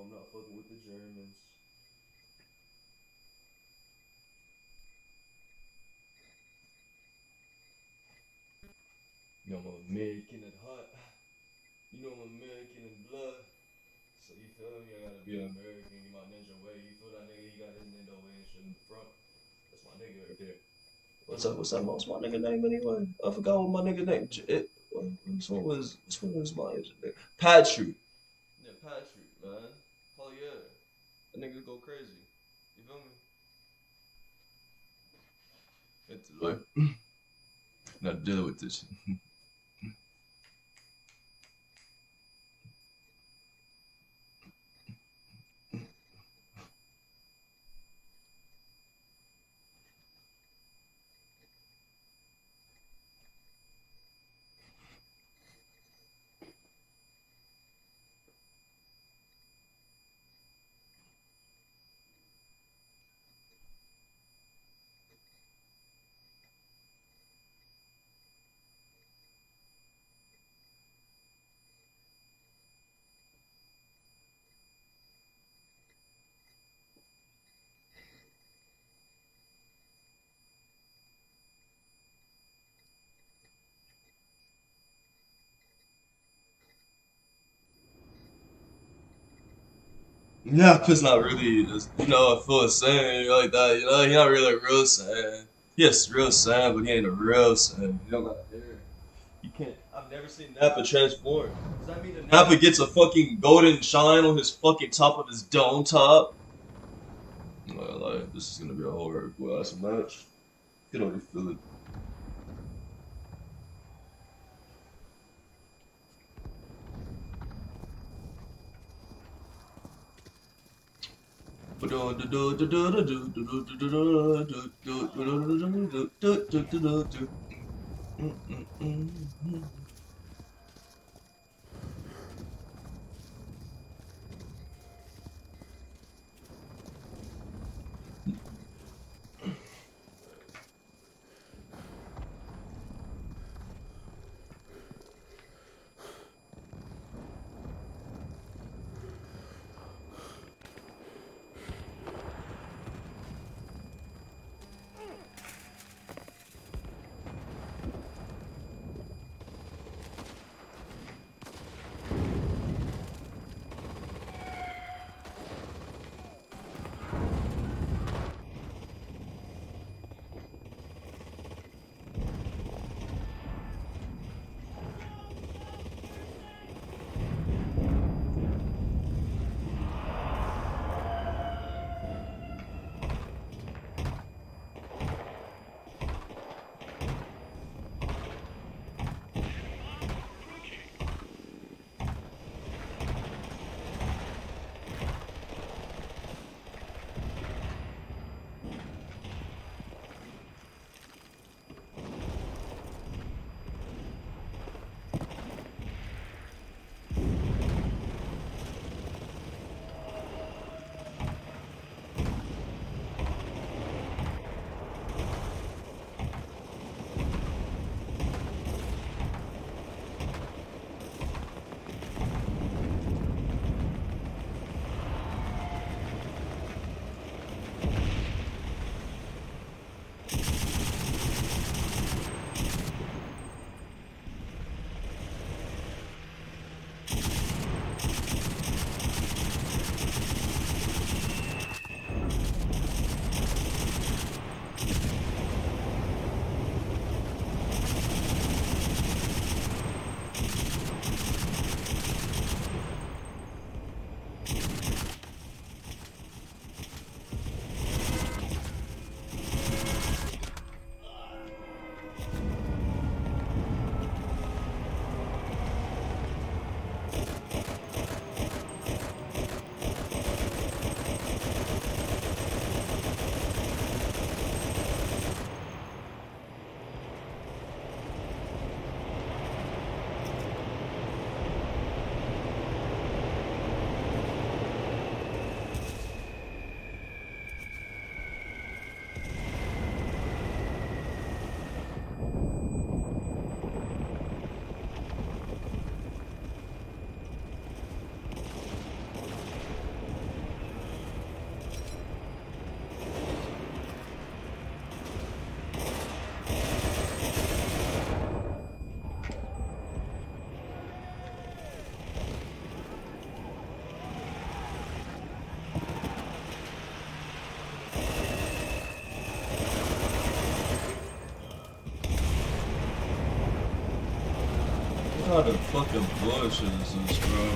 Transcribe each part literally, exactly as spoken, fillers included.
I'm not fucking with the Germans. You know I'm American at heart. You know I'm American in blood. So you feel me? I gotta be an American, get my ninja way. You feel that nigga? He got his Nintendo way and shit in the front. That's my nigga right there. What's up? What's up? What's my nigga name anyway? I forgot what my nigga name. It, which one was? Which one was my nigga? Patrick. Yeah, Patrick, man. Hell yeah. That nigga go crazy. You feel me? It's like, not deal with this. Yeah, cause not really, just, you know, a full Saiyan like that. You know, he not really a real Saiyan. Yes, real Saiyan, but he ain't a real Saiyan. He don't got hair. You can't. I've never seen Nappa transform. Does that mean that Nappa gets a fucking golden shine on his fucking top of his dome top? Well, like, this is gonna be a horrible ass match. You can already feel it. kind of fucking bullshit is this, bro?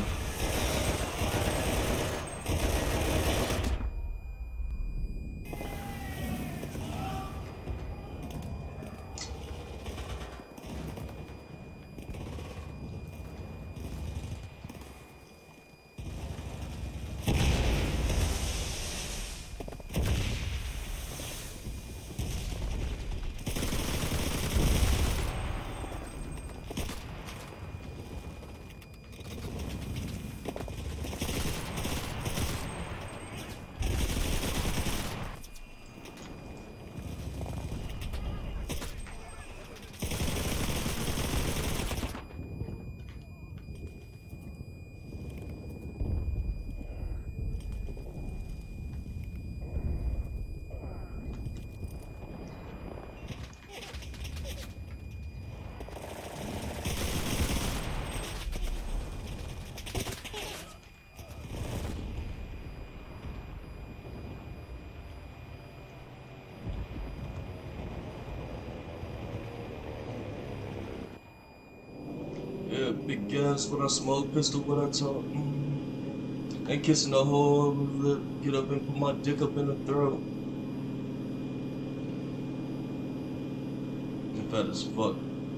Yeah, big gas when I smoke, pistol when I talk. Mm. Ain't kissing the whole lip. Get up and put my dick up in the throat. I'm fat as fuck.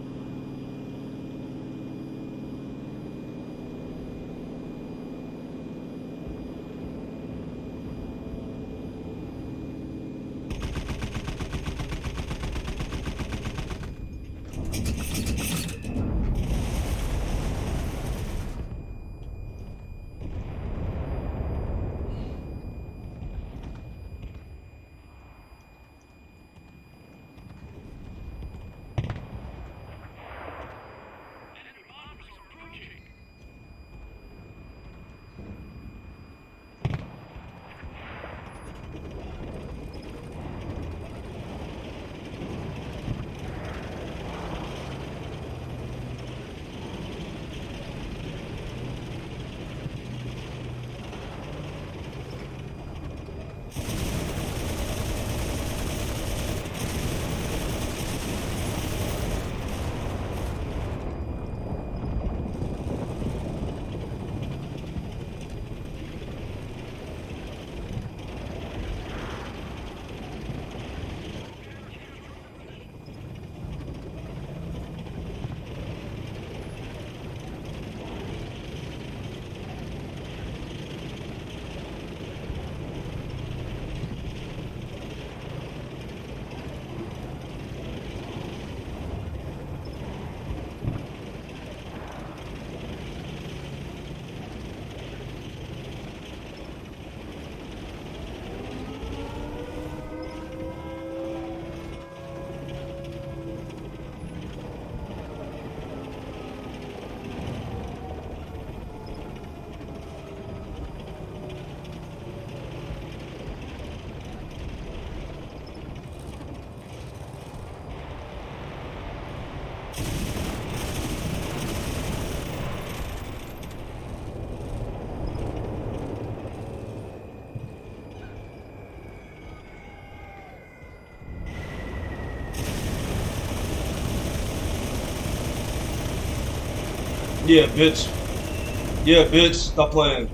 Yeah, bitch. Yeah, bitch. Stop playing.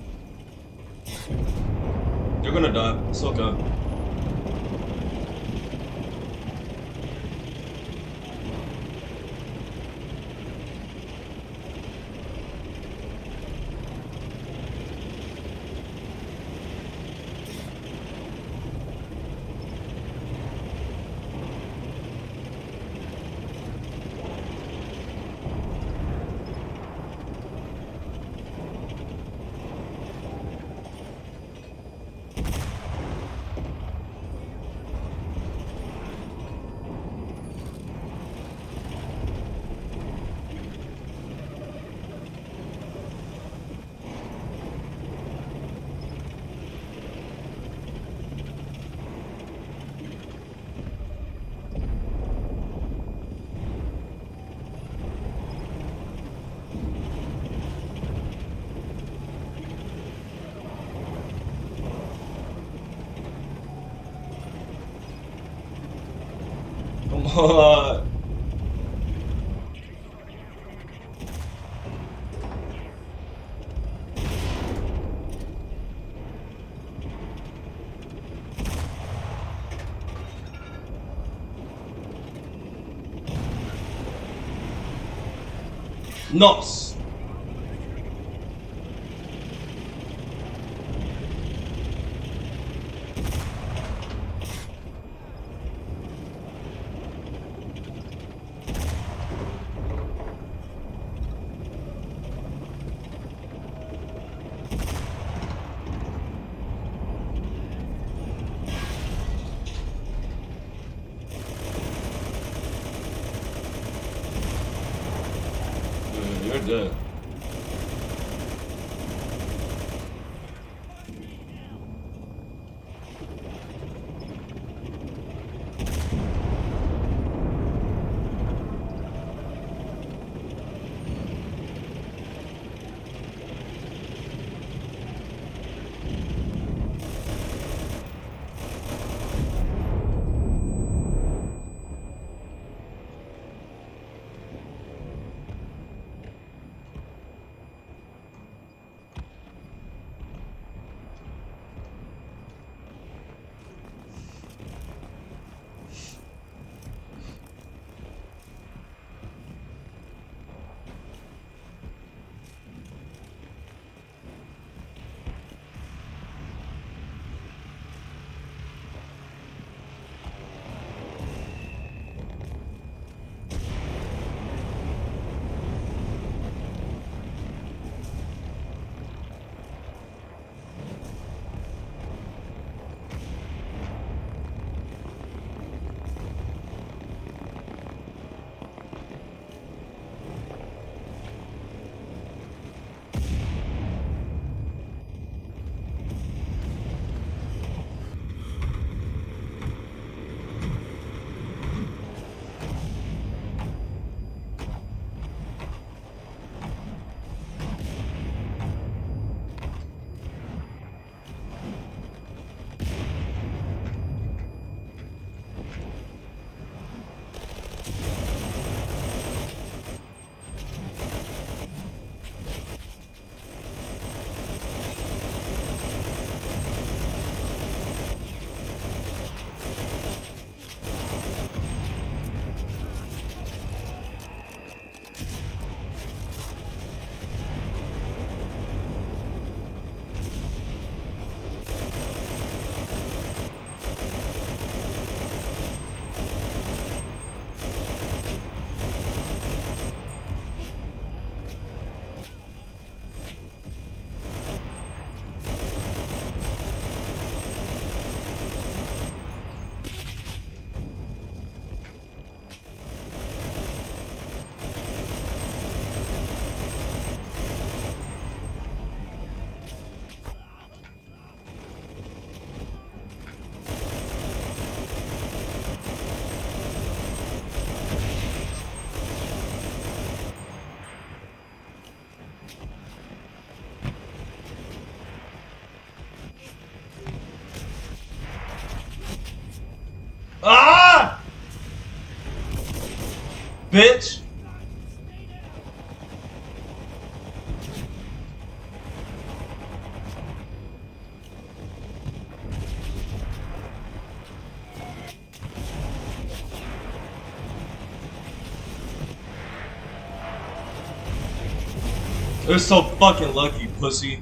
You're gonna die. It's okay. Come on. Nos. You're dead. Ah! Bitch! You're so fucking lucky, pussy.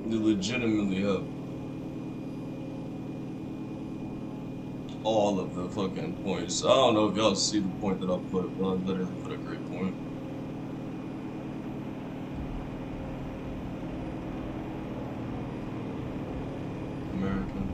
You legitimately have all of the fucking points. I don't know if y'all see the point that I put, but I literally put a great point. American.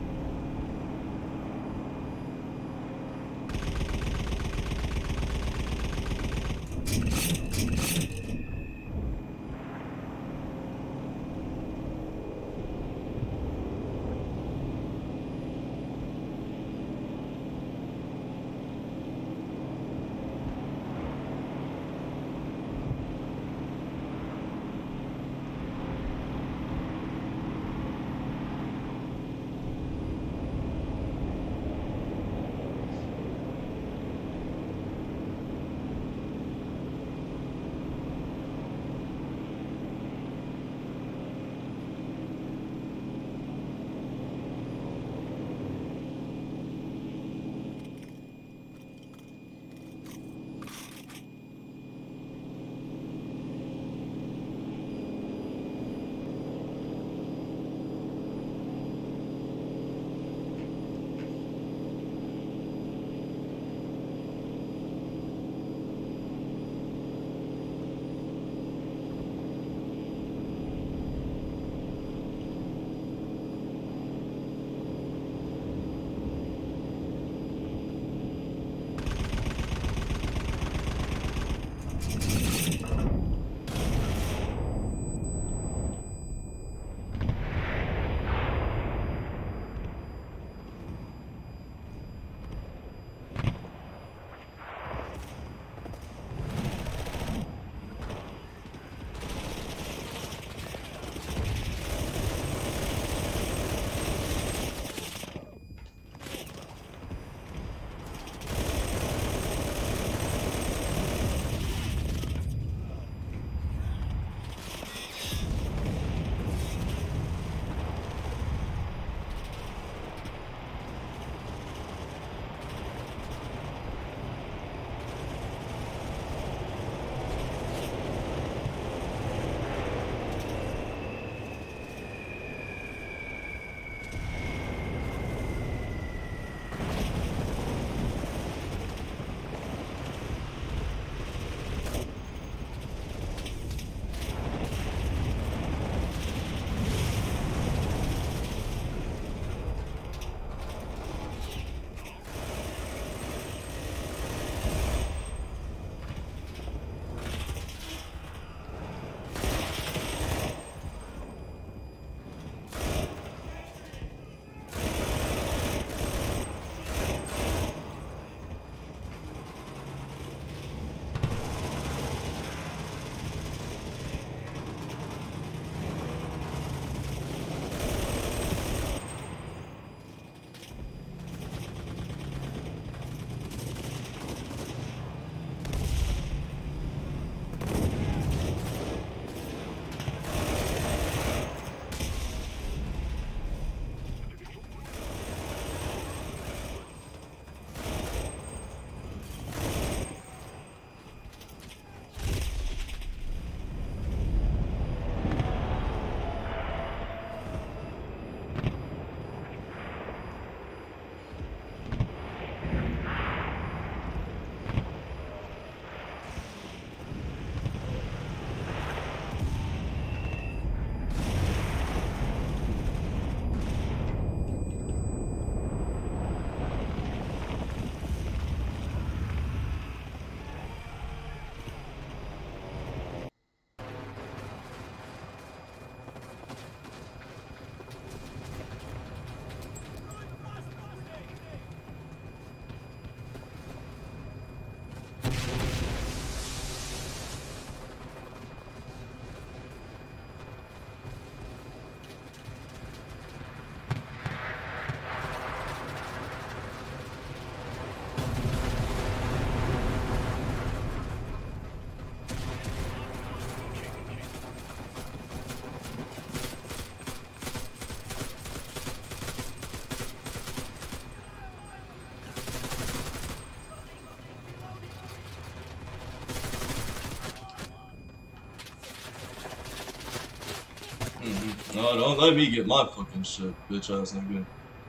Mm-hmm. No, don't let me get my fucking shit, bitch ass nigga.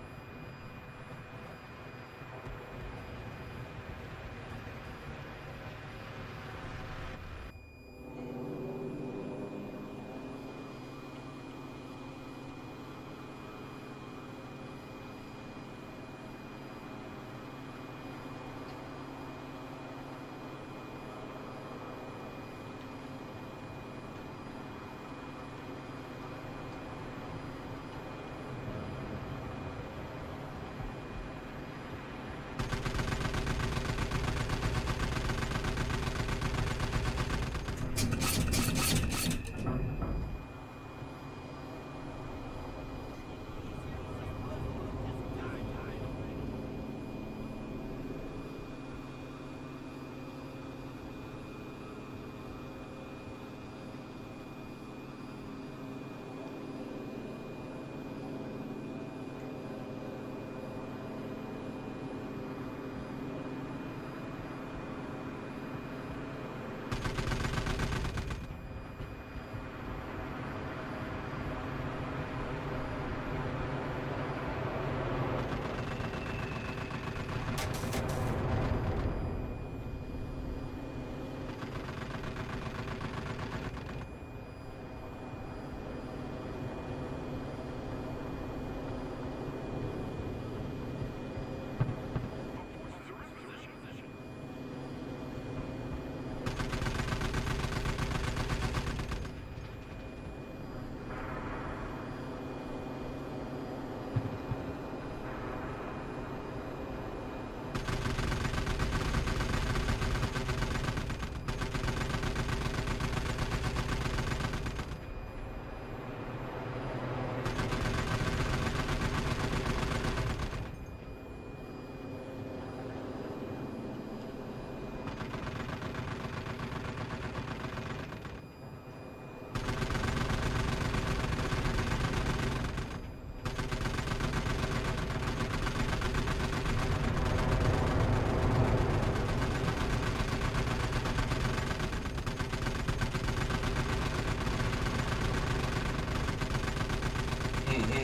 Mm-hmm.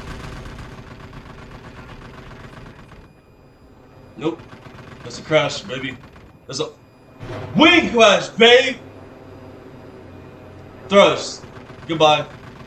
Nope. That's a crash, baby. That's a wing crash, babe! Thrust. Goodbye.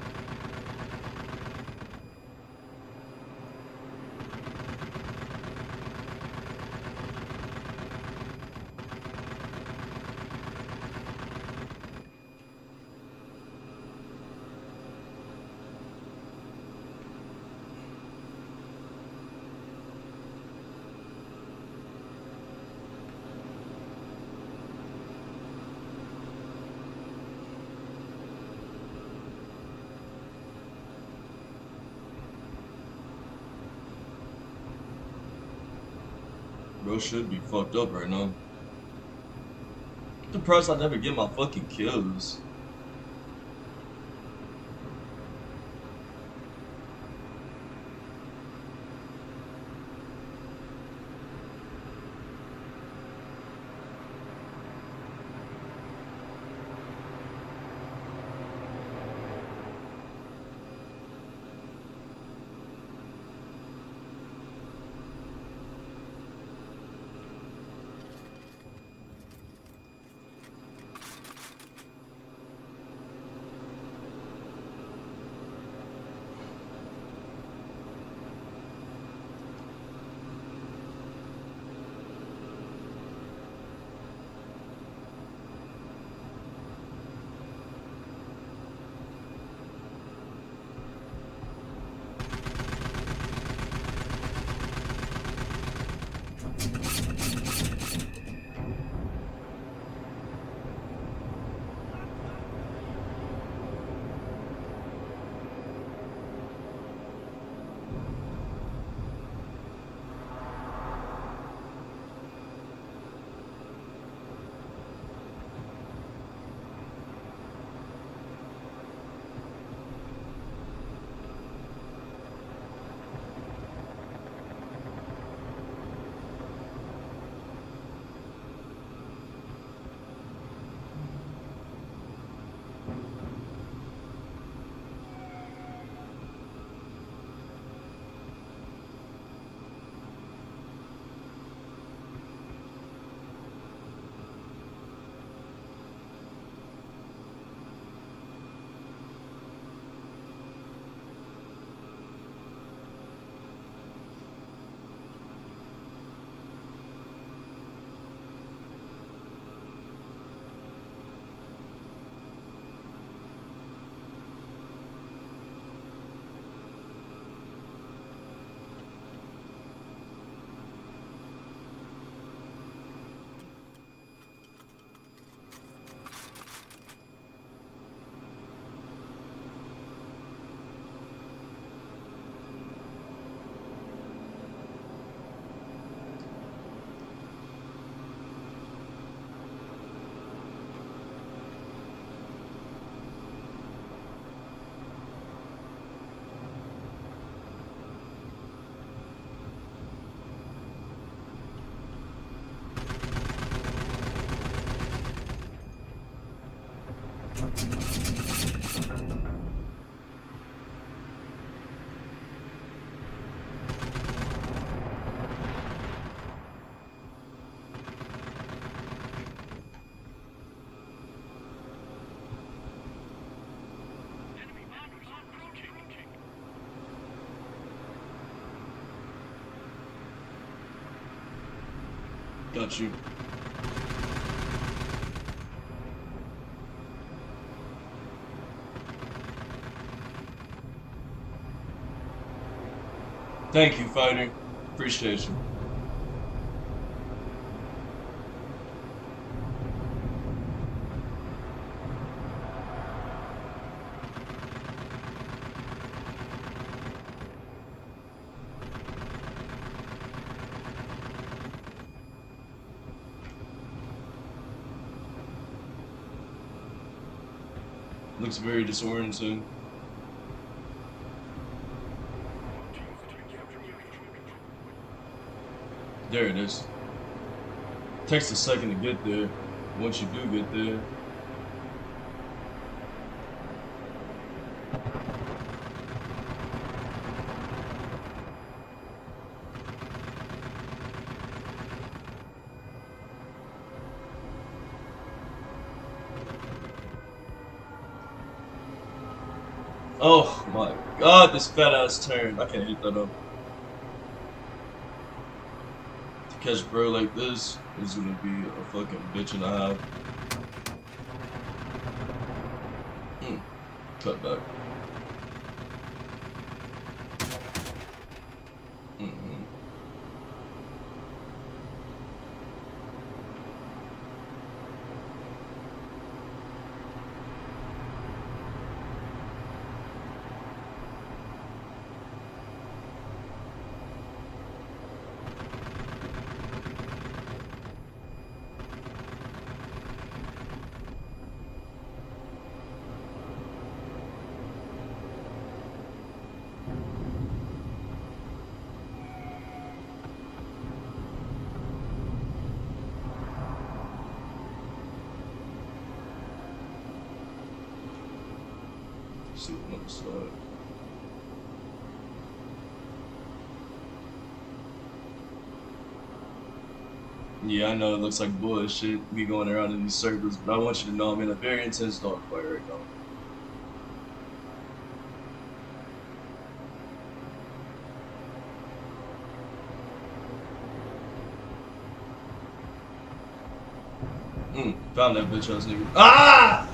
Bro should be fucked up right now. I'm depressed I never get my fucking kills. Got you. Thank you, fighter. Appreciate you. Looks very disorienting. There it is. Takes a second to get there. Once you do get there. Oh my god, this fat ass turn. I can't hit that up. To catch bro like this is gonna be a fucking bitch and a half. Hmm. Cut back. Mm-hmm. See what looks like. Yeah, I know it looks like bullshit, me going around in these circles, but I want you to know I'm in a very intense dogfight right now. Mm, found that bitch ass nigga. Ah!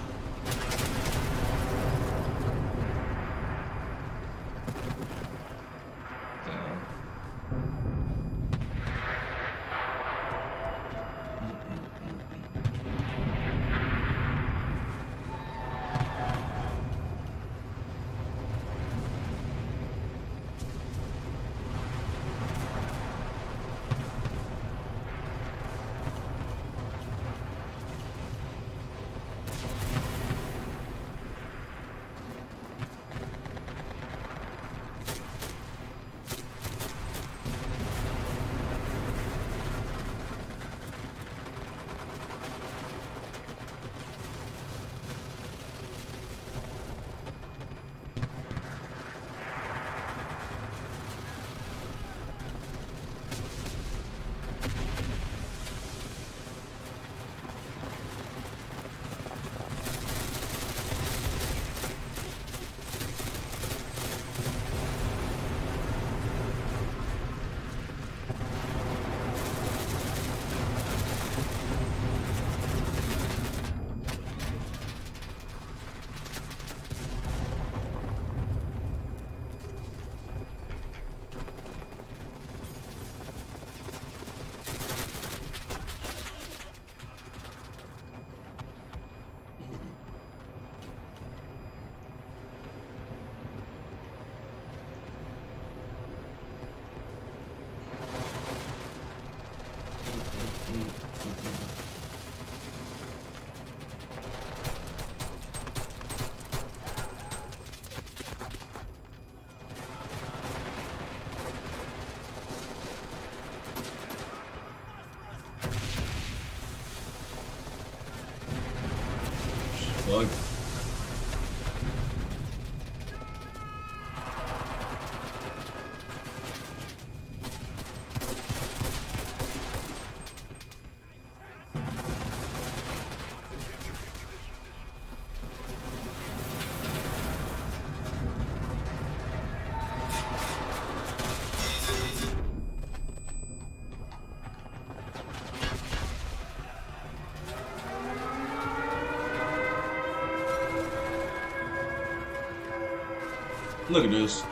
Look at this.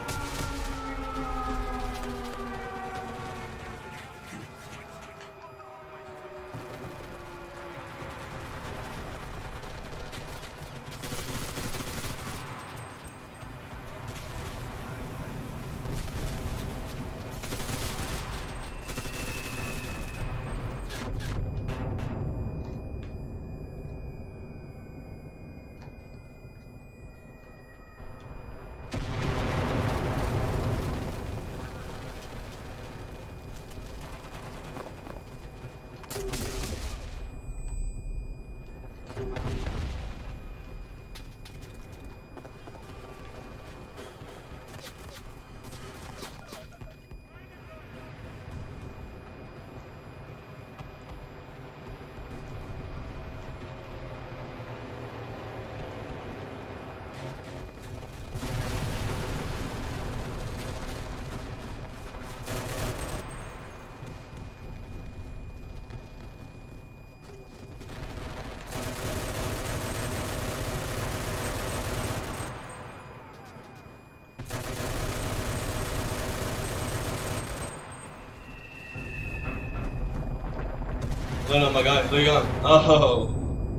No, no, my guy, there you go. Oh.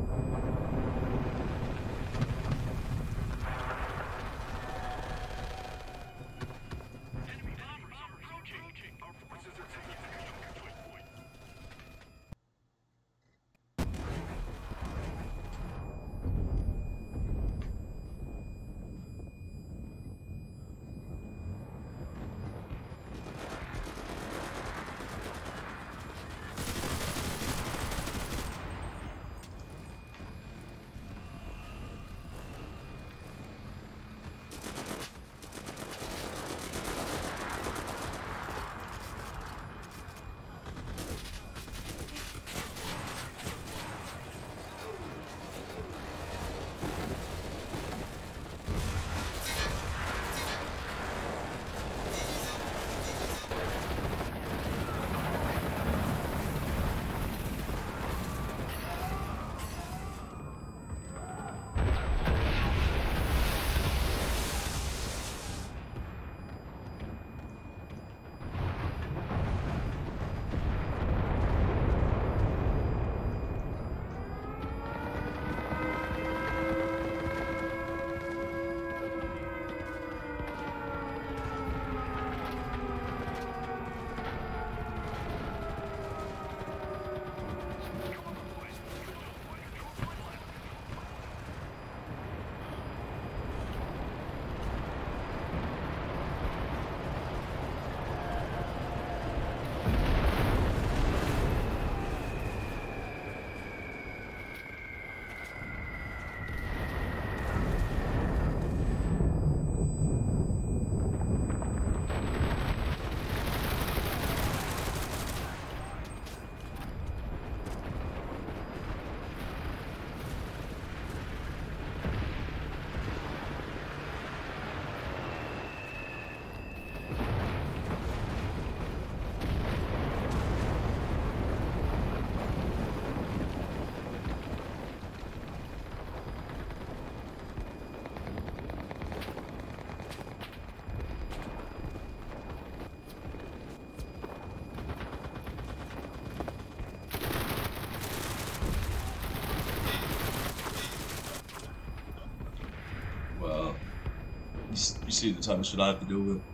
You see the type of shit I have to deal with.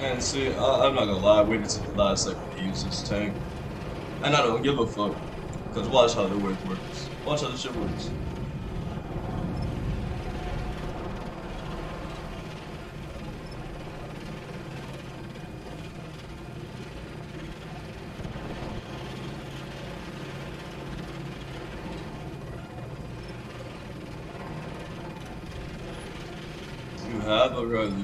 And see, I, I'm not gonna lie, I waited until the last second to use this tank. And I don't give a fuck. Because watch how the work works. Watch how this shit works. You have a run.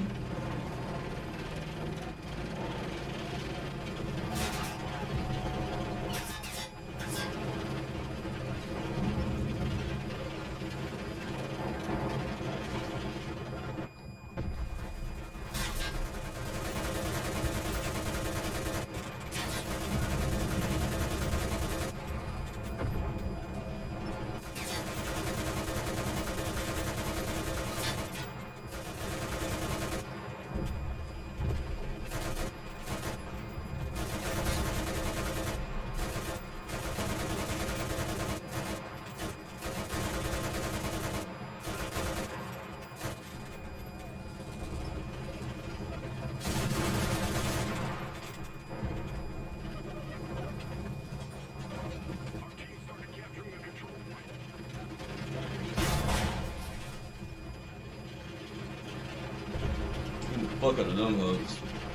Fuck out of them hugs.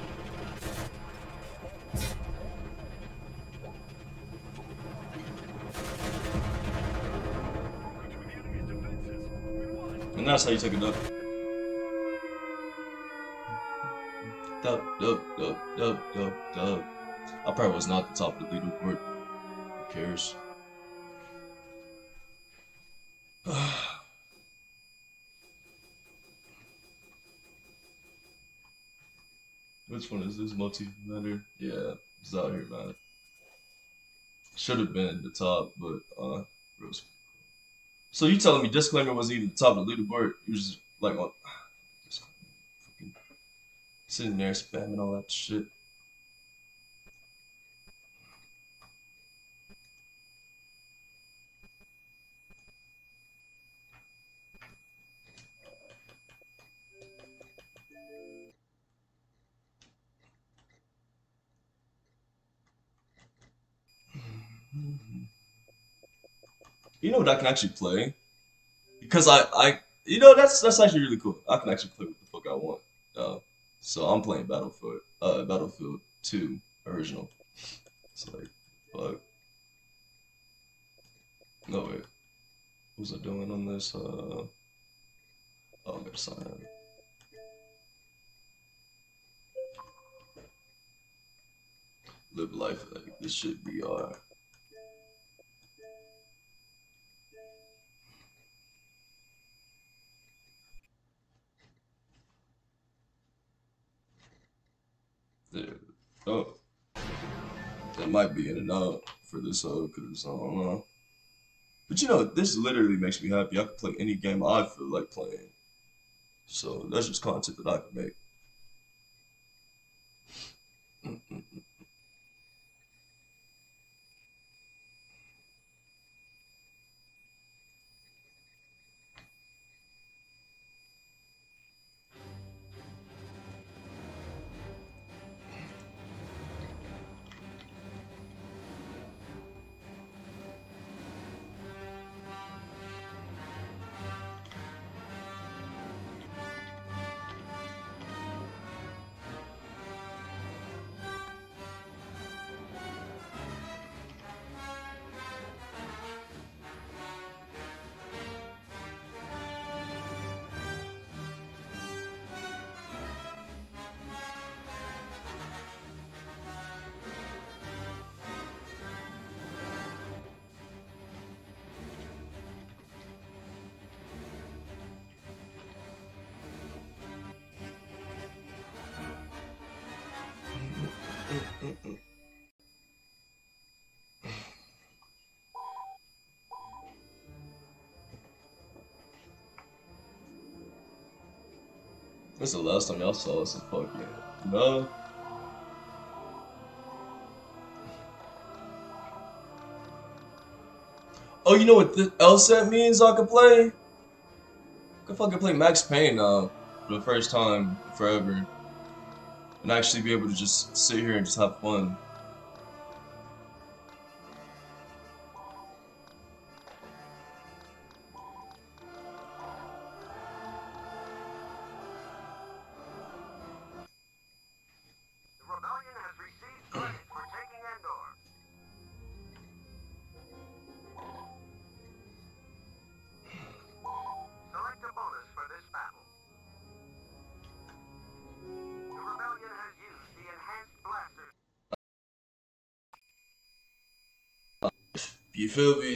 And that's how you take it up. Dub, dub, dub, dub, dub, dub. I probably was not the top of the leaderboard. Who cares? Which one is this? Multi-matter? Yeah, it's out here, man. Should have been the top, but uh, Rose. So you telling me Disclaimer wasn't even the top of the leaderboard? You was just like on, just fucking sitting there spamming all that shit. You know what I can actually play? Because I, I, you know, that's that's actually really cool. I can actually play what the fuck I want. Uh, so I'm playing Battlefield, uh, Battlefield two original. It's like, fuck. No wait, what was I doing on this? Uh, oh, I gotta sign in. Live life like this shit B R. There. Oh, that might be in and out for this uh, cause I don't know. But you know, this literally makes me happy. I can play any game I feel like playing. So that's just content that I can make. Mm-mm. When's the last time y'all saw us in fucking no? Oh, you know what this L set means I can play? I can fucking play Max Payne now for the first time forever. and actually be able to just sit here and just have fun. You feel me?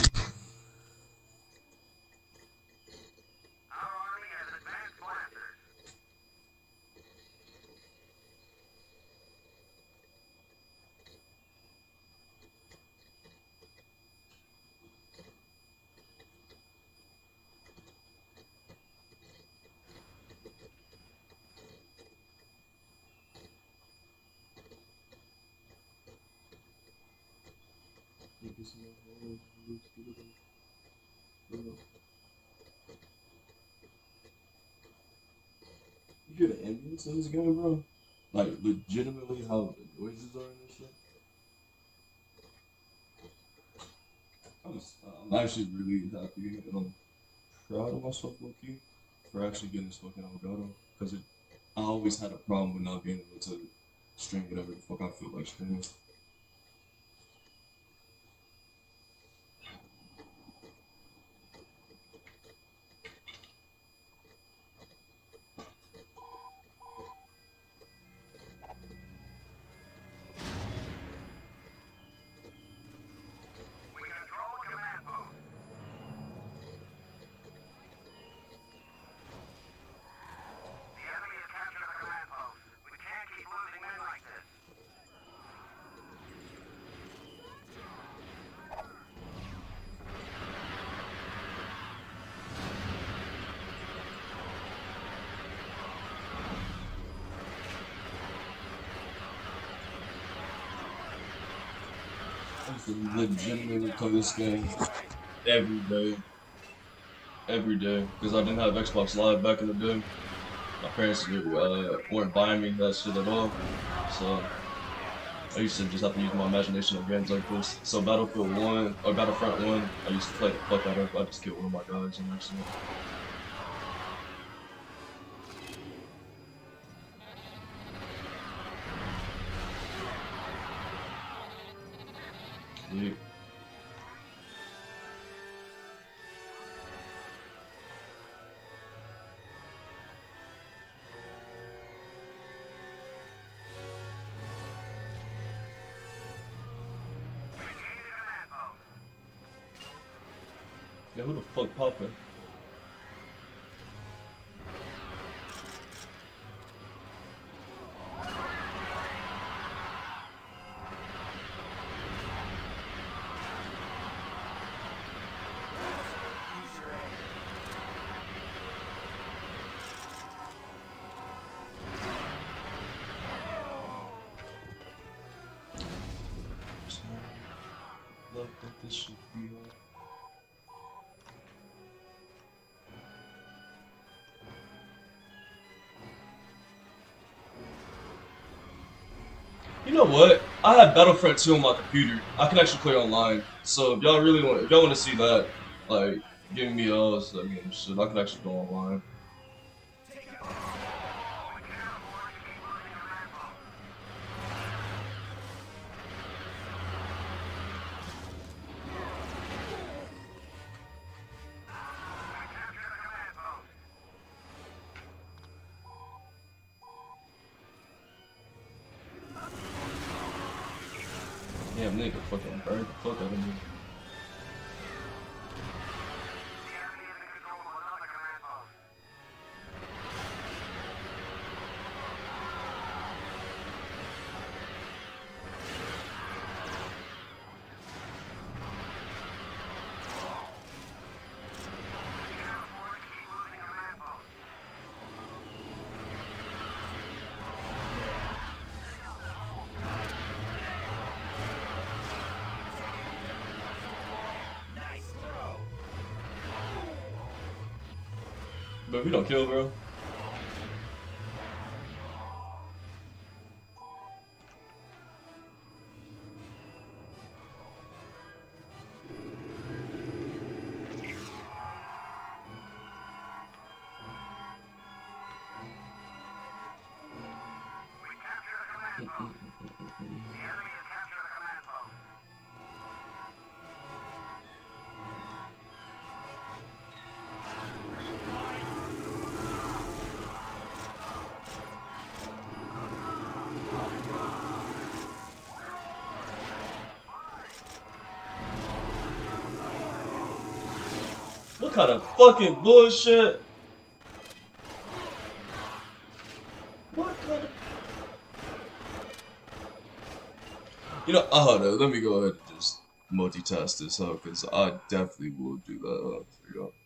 You hear the ambience in this game, bro? Like, legitimately how the noises are and this shit. I'm, I'm actually really happy and I'm proud of myself, low-key, for actually getting this fucking Elgato. Because I always had a problem with not being able to stream whatever the fuck I feel like streaming. I used to legitimately play this game every day. Every day. Because I didn't have Xbox Live back in the day. My parents uh, weren't buying me that shit at all. So I used to just have to use my imagination on games like this. So Battlefield one, or Battlefront one, I used to play the fuck out of. I just killed one of my guys and actually. Yeah. Yeah, who the fuck poppin'? Love that this should be on. You know what? I have Battlefront two on my computer. I can actually play online. So if y'all really want, if y'all want to see that, like, give me uh, so, I mean, shit, I can actually go online. Damn, nigga, fucking burn the fuck out of me. But if we don't kill, bro. What kind of fucking bullshit? What kind of... You know, uh, hold on, let me go ahead and just multitask this, huh? Because I definitely will do that, huh? For y'all.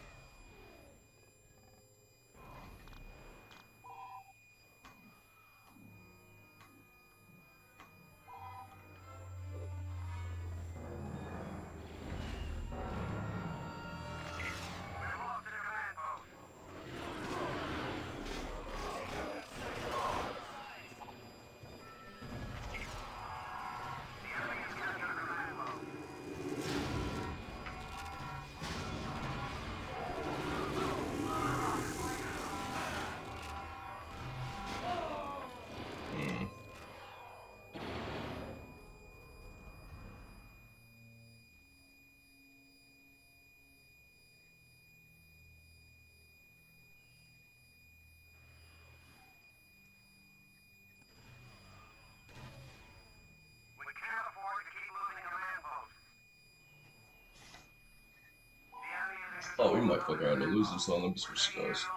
Oh, we might fuck around and lose this one. Let me switch guys.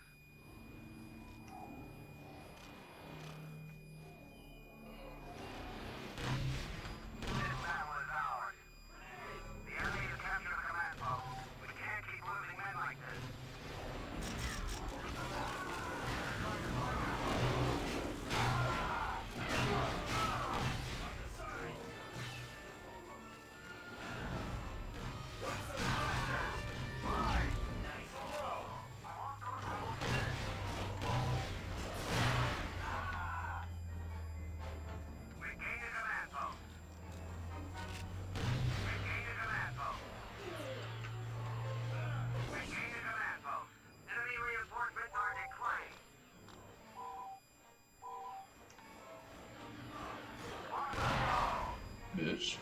Bitch.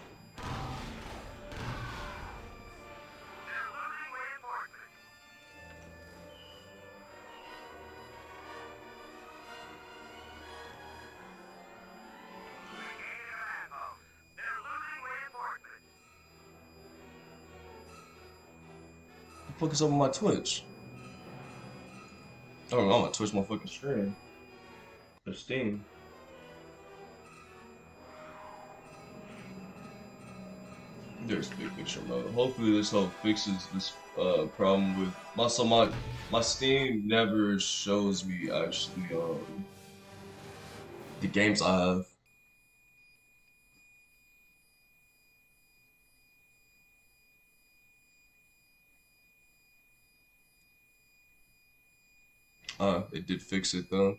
Focus up on my Twitch. I don't know, I'm gonna Twitch my fucking stream. The Steam. There's big picture mode. Hopefully this help fixes this uh, problem with my so my my Steam never shows me actually um the games I have. Uh, it did fix it though.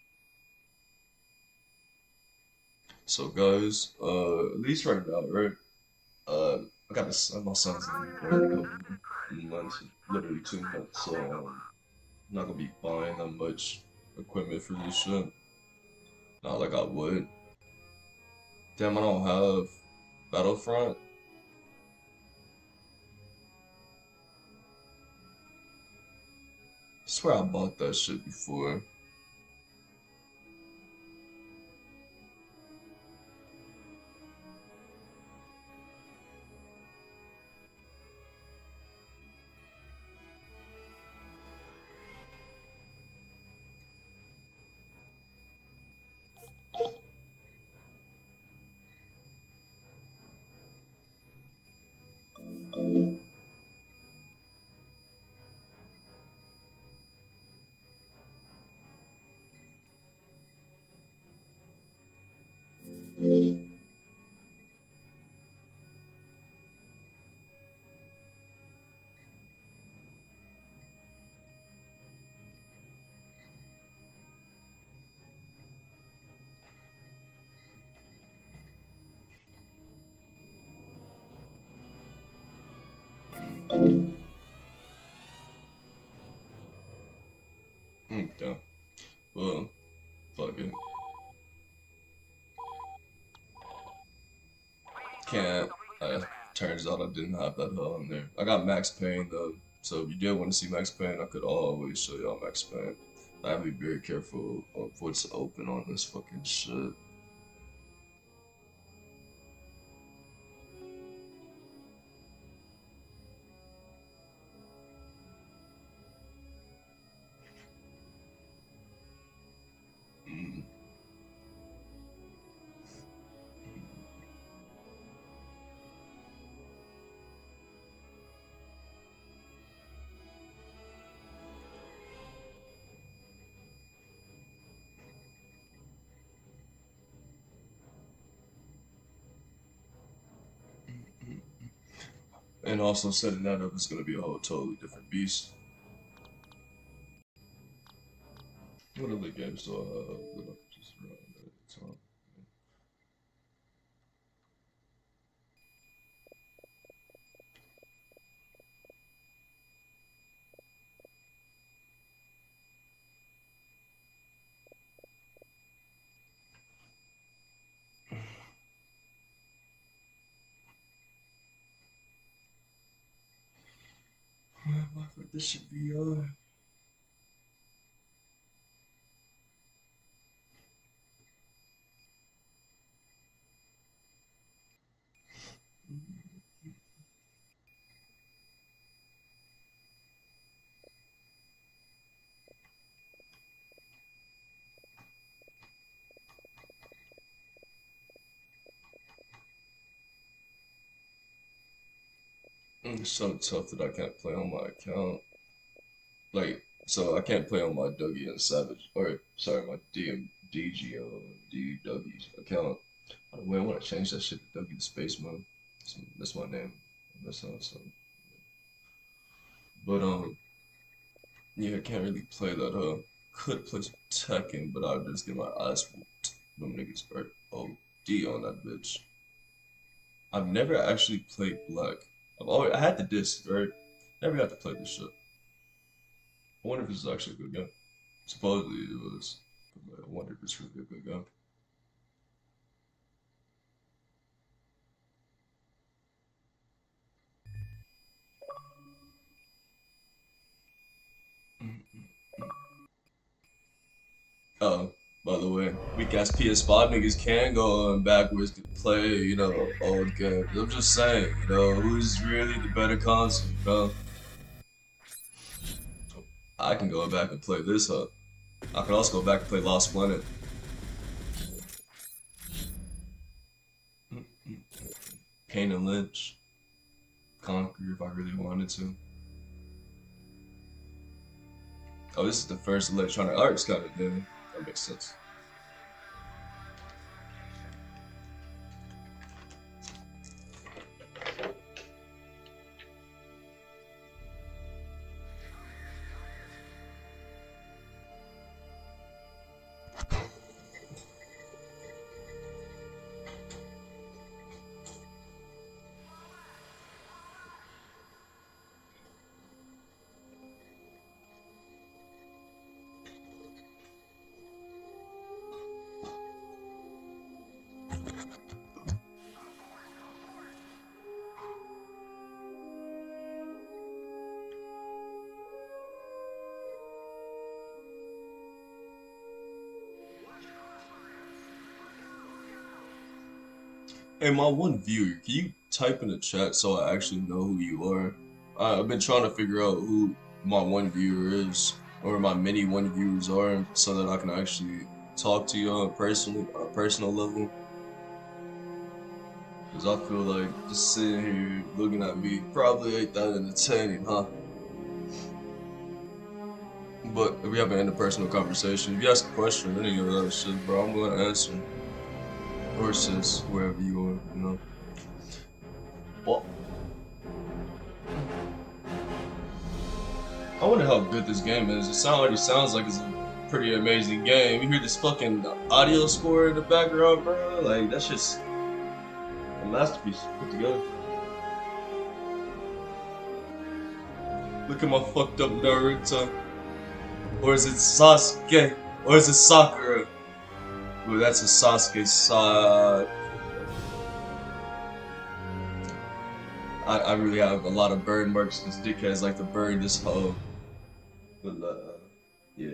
So guys, uh, at least right now, right? Uh, I got this. My son's in for a couple months, literally two months. So um, I'm not gonna be buying that much equipment for this shit. Not like I would. Damn, I don't have Battlefront. I swear I bought that shit before. Mm, yeah. Well, fuck it. Can't. Uh, turns out I didn't have that hell on there. I got Max Payne though, so if you did want to see Max Payne, I could always show y'all Max Payne. I have to be very careful of what's open on this fucking shit. Mm. And also setting that up is gonna be a whole totally different beast. What other games do I have that I could just run at a time? This should be uh it's so tough that I can't play on my account. Like, so I can't play on my Dougie and Savage, or sorry, my D M D G O D W account. By the way, I want to change that shit to Dougie the Spaceman. That's, that's my name. That's how it's um, But um, yeah, I can't really play that. Uh, could play some Tekken, but I'd just get my ass whooped. Them niggas are O D on that bitch. I've never actually played Black. I've always I had the disc, right? Never got to play this shit. I wonder if this is actually a good game. Supposedly it was, but I wonder if it's really a good game. Oh, by the way, weak ass P S five niggas can go on backwards to play, you know, old games. I'm just saying, you know, who's really the better console, you know? I can go back and play this up. I can also go back and play Lost Planet. Kane and Lynch. Conquer if I really wanted to. Oh, this is the first Electronic Arts kind of thing. That makes sense. Hey, my one viewer, can you type in the chat so I actually know who you are? I, I've been trying to figure out who my one viewer is, or my many one viewers are, so that I can actually talk to you on personally, on a personal level. Because I feel like just sitting here looking at me probably ain't that entertaining, huh? But if we have an interpersonal conversation, if you ask a question or any of that shit, bro, I'm gonna answer. Or sis, wherever you are, you know. Well, I wonder how good this game is. It sound already sounds like it's a pretty amazing game. You hear this fucking audio score in the background, bro? Like, that's just a masterpiece put together. Look at my fucked up Naruto. Or is it Sasuke? Or is it Sakura? Ooh, that's a Sasuke side. I, I really have a lot of burn marks because dickheads like to burn this hoe. But uh, yeah.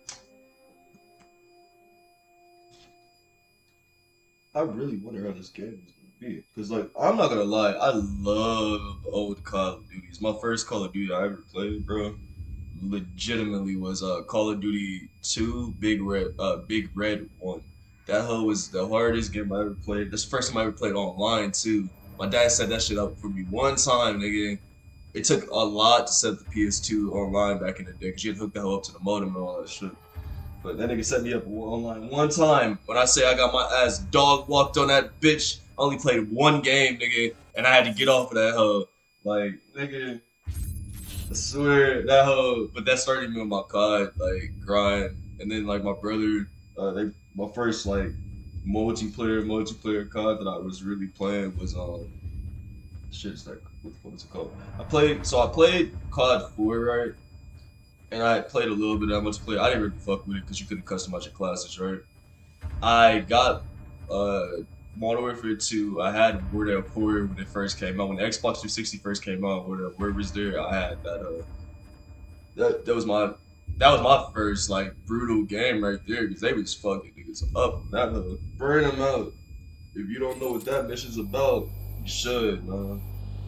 I really wonder how this game is gonna be. Cause like I'm not gonna lie, I love old Call of Duties. My first Call of Duty I ever played, bro, legitimately was uh Call of Duty two Big Red uh Big Red one. That hoe was the hardest game I ever played. This the first time I ever played online too. My dad set that shit up for me one time, nigga. It took a lot to set the P S two online back in the day, cause you had to hook the hell up to the modem and all that shit. But that nigga set me up online one time. When I say I got my ass dog walked on that bitch, I only played one game, nigga, and I had to get off of that hoe. Like, nigga, I swear that hoe. But that started me on my C O D, like grind, and then like my brother, uh, they my first like multiplayer multiplayer C O D that I was really playing was um shit is like what the fuck is it called? I played so I played C O D four, right? And I played a little bit of multiplayer. I didn't really fuck with it because you couldn't customize your classes, right? I got uh, Modern Warfare two. I had World of Horror when it first came out. When the Xbox three sixty first came out, World of Horror was there. I had that. Uh, that that was my that was my first like brutal game right there because they was fucking niggas up. That uh, burn them out. If you don't know what that mission's about, you should, man.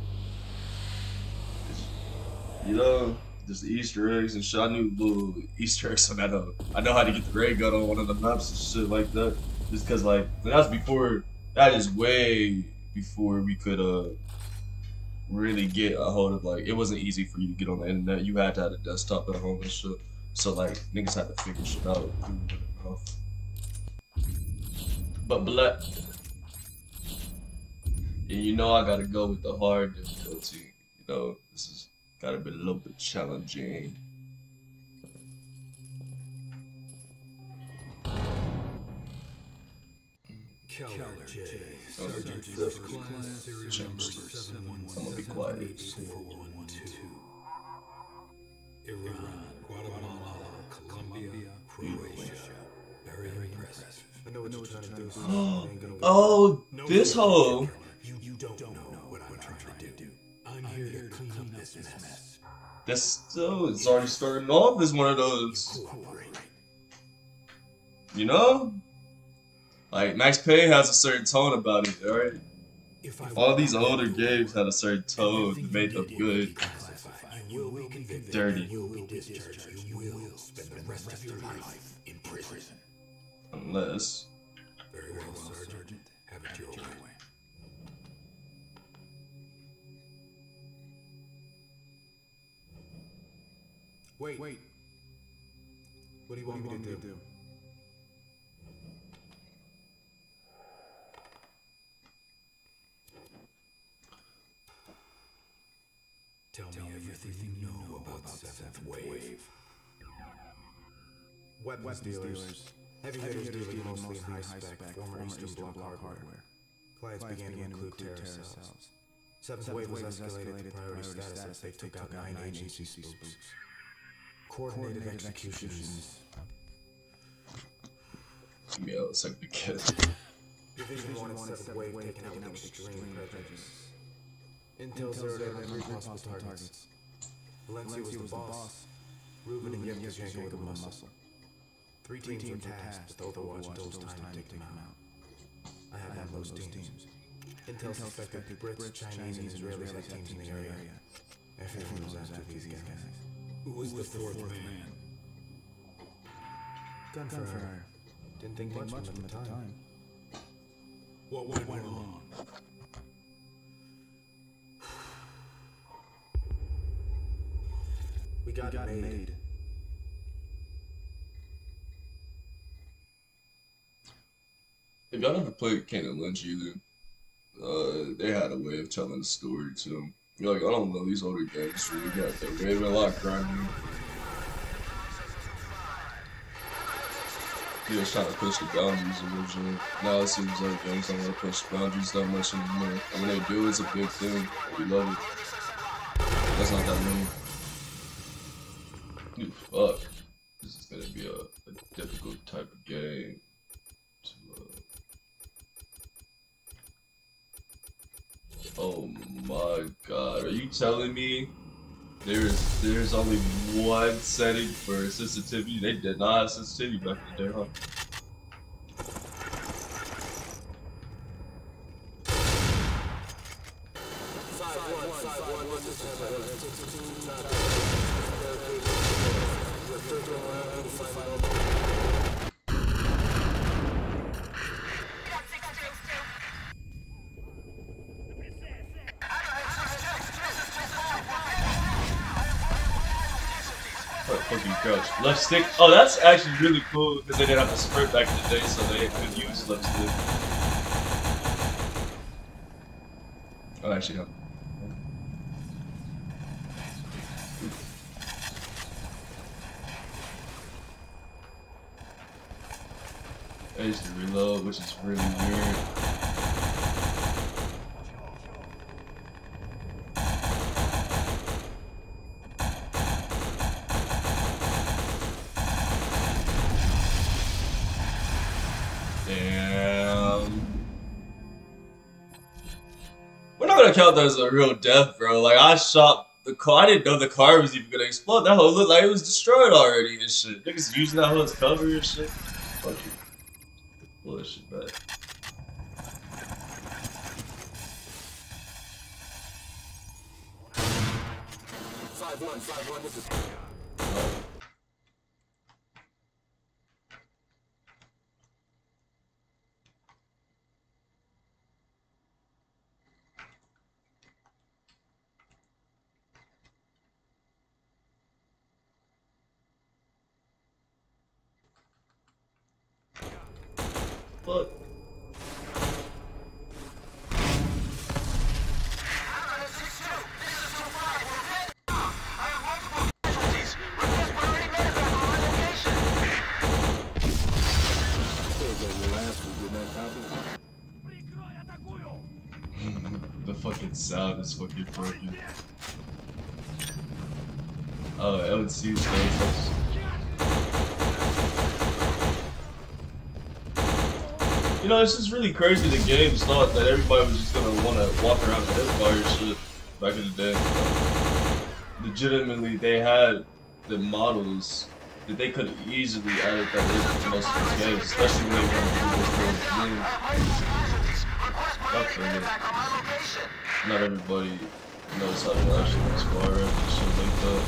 You know. Just the Easter eggs and shit. I knew little Easter eggs on that. Uh, I know how to get the ray gun on one of the maps and shit like that. Just cause like that was before. That is way before we could uh really get a hold of like. It wasn't easy for you to get on the internet. You had to have a desktop at home and shit. So like niggas had to figure shit out. But black. And you know I gotta go with the hard difficulty. You know this is. Gotta be a little bit challenging. Keller J. Sergeant First Class, Chambers. I'm gonna be quiet. Iran, Guatemala, Colombia, Croatia. Very impressive. I know what you're trying to do. Oh, this hoe. You don't know what I'm trying to do. I'm here to clean up this mess. This still it's already starting off as one of those. You know? Like Max Payne has a certain tone about it, alright? All these older games had a certain tone that made them good. Dirty. Unless. Very well, Sergeant. Have it your way. Wait, wait. What do you want, what do you want me to do? do? Tell, Tell me everything, everything you know about, about the Seventh Wave. wave. Weapons, Weapons dealers, dealers. Heavy hitters dealing mostly in high-spec, former Eastern Bloc hardware. Clients began to include terror cells. Seventh Wave was escalated to priority status as they took out nine agency spooks. Coordinated, Coordinated executions. Give me a second to get. Division one and Seventh Wave taken out with extreme prejudice. Intel zeroed in on three possible targets. Valencia was the boss. Ruben and Yevchenko were the muscle. Three teams were tasked with Overwatch until it was time to take them out. I had one of those teams. Intel suspected the Brits, Chinese, and Israelis had teams in the area. Everyone was after these guys. Who was the fourth man? Gunfire. Didn't think much of him at the time. What went wrong? We got, we got it made. made. If y'all never played Kane and Lynch either, uh, they had a way of telling the story too. You're like, I don't know, these older games really got that. They have a lot of grinding. He was trying to push the boundaries originally. Now it seems like games don't want to push boundaries that much anymore. And when they do, it's a big thing. We love it. That's not that many. Dude, fuck. This is gonna be a, a difficult type of game. To, uh... Oh my god. telling me there's there's only one setting for sensitivity. They did not have sensitivity back in the day, huh? Fucking crouch. Left stick. Oh, that's actually really cool because they didn't have to sprint back in the day, so they could use left stick. Oh, actually, no. I used to reload, which is really weird. Count that as a real death, bro. Like, I shot the car. I didn't know the car was even gonna explode. That hoe looked like it was destroyed already and shit. Niggas using that hoe as cover and shit. Fuck you. Pull that shit back. Five one, five one. This is. Fuck. The fucking sound is fucking broken. Oh, L C space. You know, it's just really crazy the games thought that everybody was just gonna wanna walk around with Hellfire shit back in the day. Legitimately, they had the models that they could have easily added that in to most of these games, especially when they were doing this whole thing. Not for me. Not everybody knows how to actually explore and shit like that.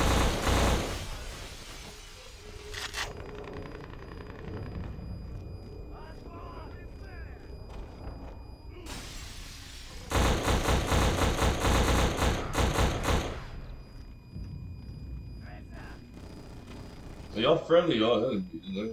Y'all friendly, y'all enemies, you know?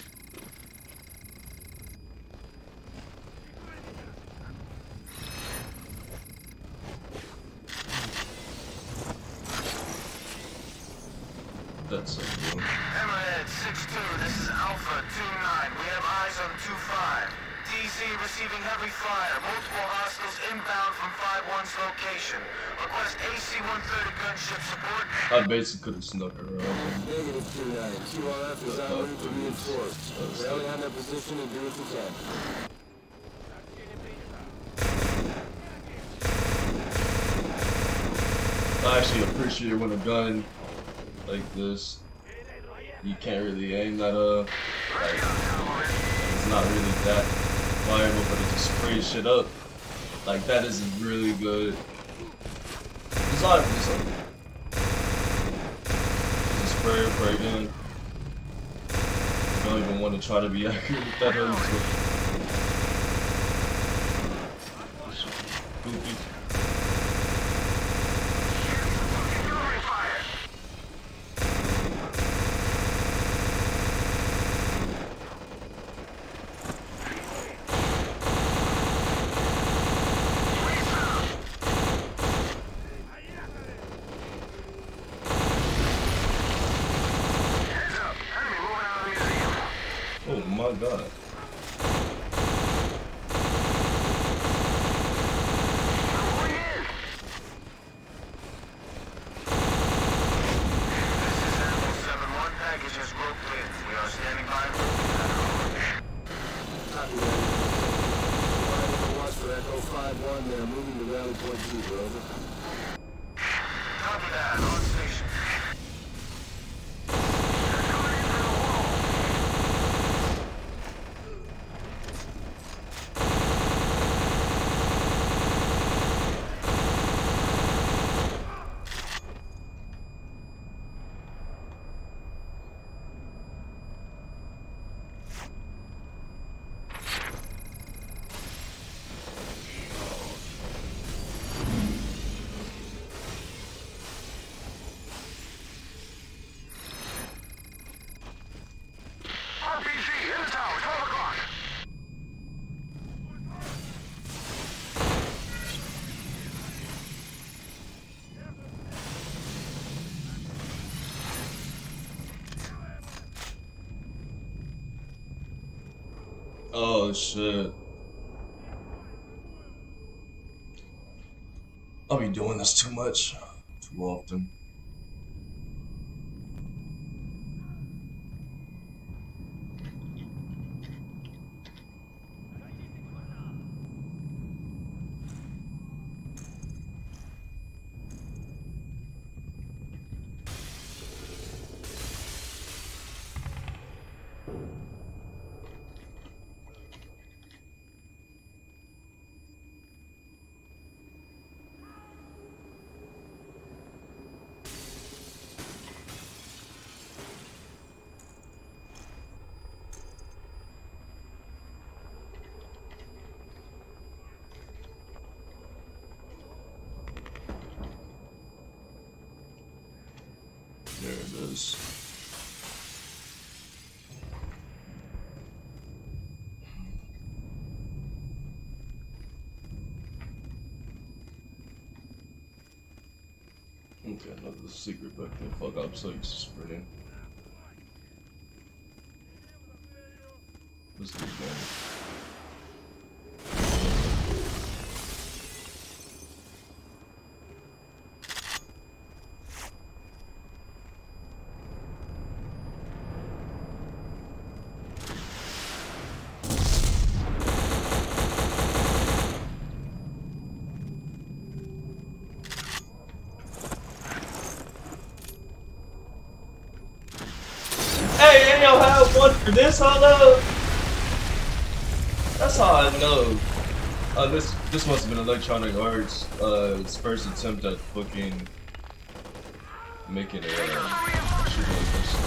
That's so cool. Hammerhead six two, this is Alpha two nine. We have eyes on two five. D C receiving heavy fire. Multiple hostiles inbound from five one's location. Request A C one thirty gunship support. I basically could have snuck around. Negative two nine. Q R F is en route to reinforce. Rally on their position and do what you can. I actually appreciate when a gun like this, you can't really aim that up. Like, it's not really that viable, but it just sprays shit up. Like, that is really good. It's not just like just spray or spray gun. I don't even want to try to be accurate with that other stuff. Goofy. Oh my god. that. On station. R P G, in the tower, twelve o'clock. Oh shit. I'll be doing this too much, too often. There it is. Okay, another secret back there. Fuck up, so it's spreading. Let's keep going. Hey, ain't y'all have one for this, hollow? That's how I know. Uh, this this must have been Electronic Arts' uh, its first attempt at fucking making a uh, shooter like this.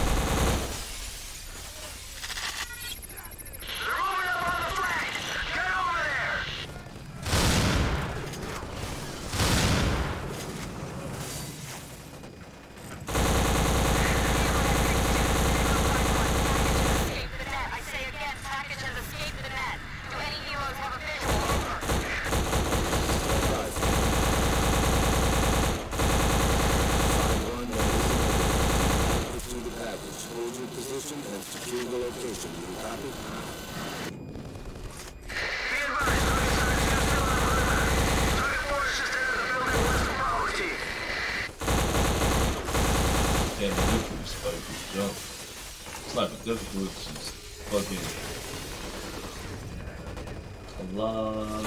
Damn, the difficulty spike is jump. It's like the difficulty is fucking a lot.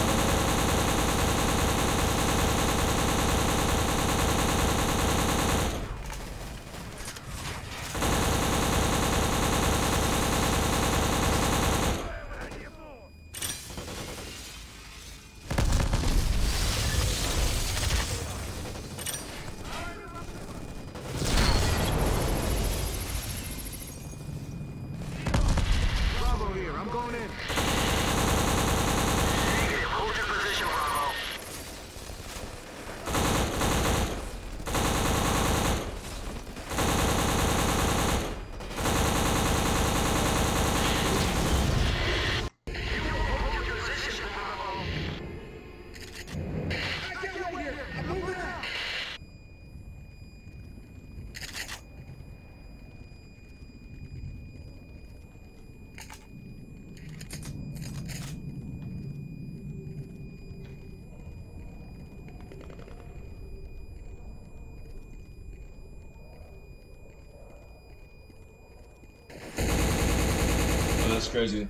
That's crazy.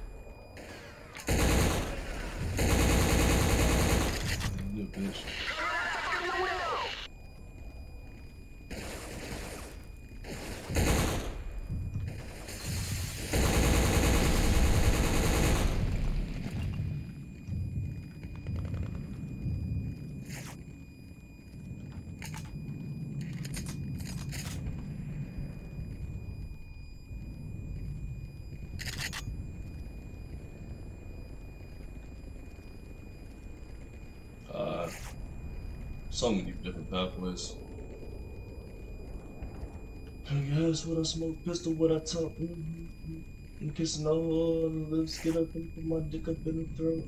You bitch. So many different pathways. Yes, what I smoke, pistol, what I talk. Mm-hmm. I'm kissing all the lips, get up and put my dick up in the throat.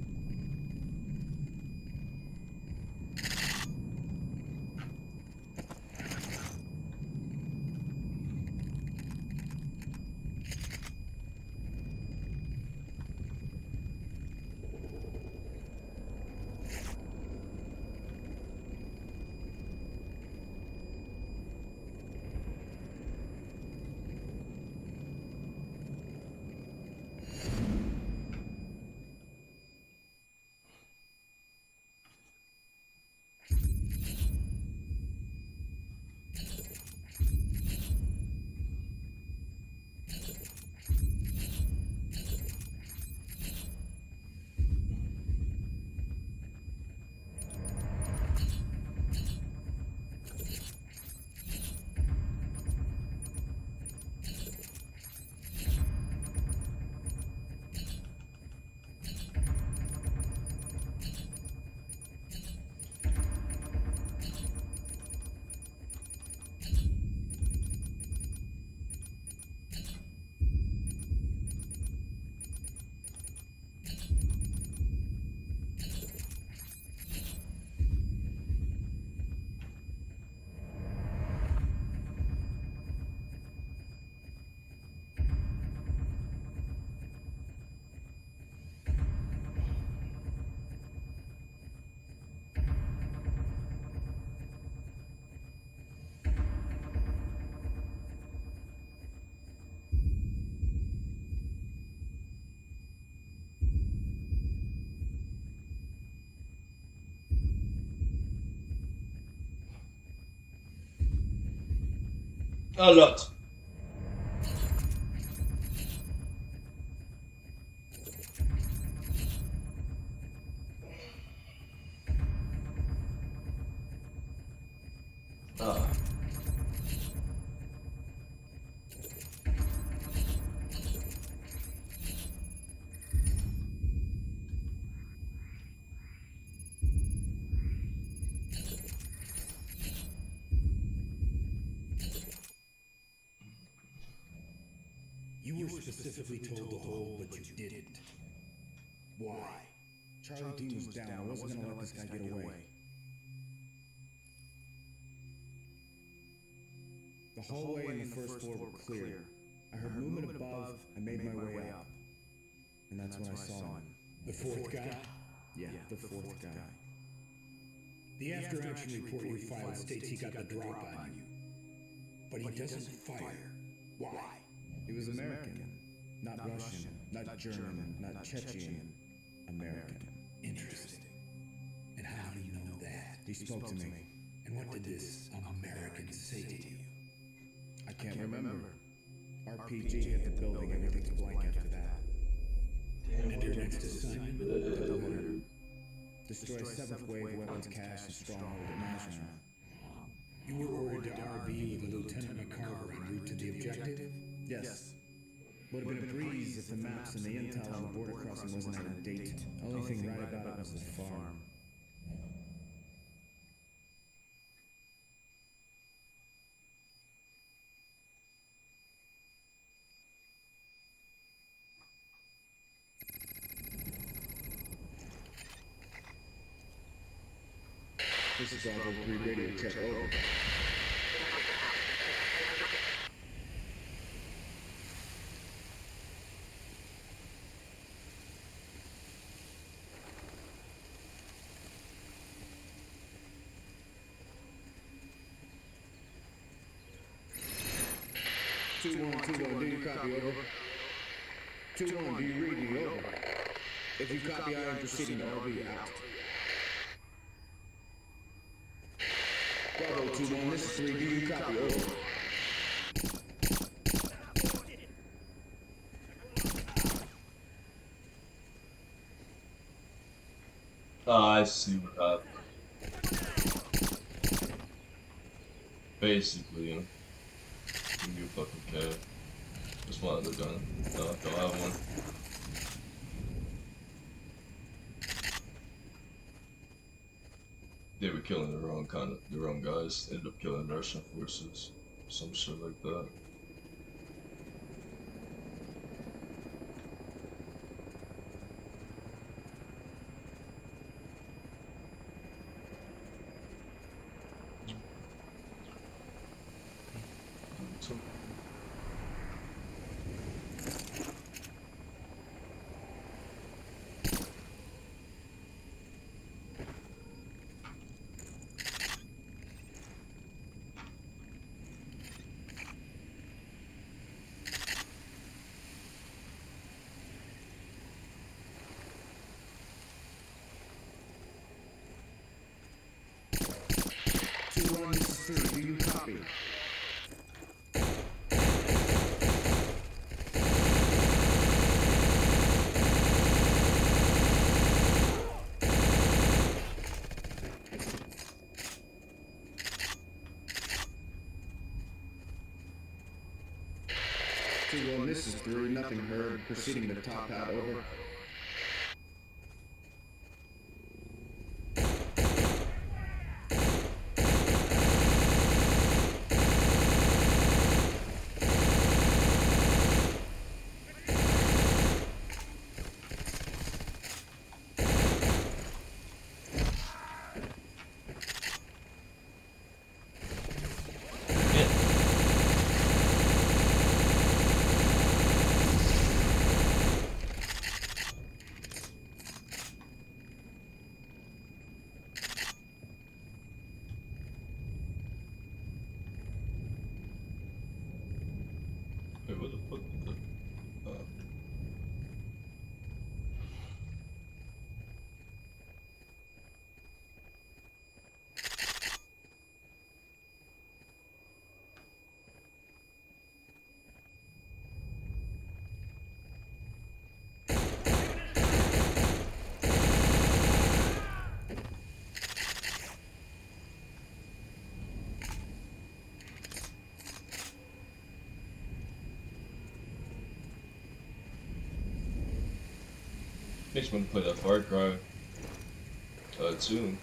A lot. Ah. You were specifically told to hold, but you didn't. Why? Charlie Dean was down. I wasn't gonna let this guy get away. The hallway and the first floor were clear. I heard movement above. I made my way up. And that's when I saw him. The fourth guy? Yeah, the fourth guy. The after-action report you filed states he got the drop on you. But he doesn't fire. Why? He was American. Not Russian, not German, not Chechen. American. Interesting. And how do you know that? He spoke to me. And what did this American say to you? I can't remember. R P G hit the building, everything's blank after that. And your next assignment? The letter. Destroy seventh wave weapons cache and stronghold at Mazran. You were ordered to R V with Lieutenant McCarver en route to the objective? Yes. Would have been a breeze if the maps and the intel on the border crossing wasn't out of date. Only thing right about it was the farm. This is Bravo three radio check, over. two one, two one, do you copy, over? two one, do you read me, over? If you copy, I am proceeding to R V, out. Bravo two one, this is three, do you copy, over? Ah, I see what happened. Basically, you know. Give me a fucking care. Just one other gun. No, I don't have one. There we killing the wrong kind of the wrong guys. They ended up killing Russian forces, some shit like that. two one, this is three. Do you copy? two one, this is three. Nothing heard. Proceeding to top out. Over. Wait, what the fuck? The, uh, Makes me want to play that Far Cry uh, tune.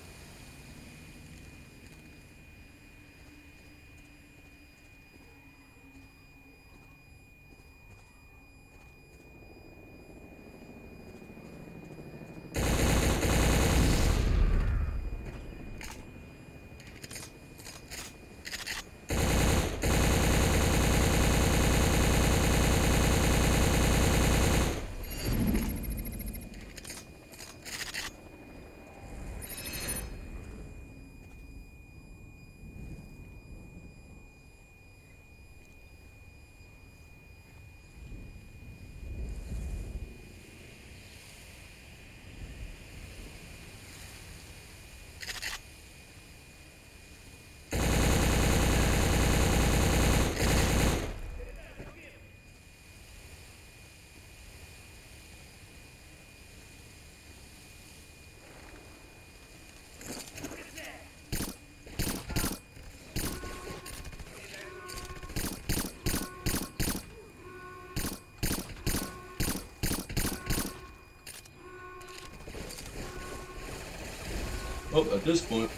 Oh, at this point.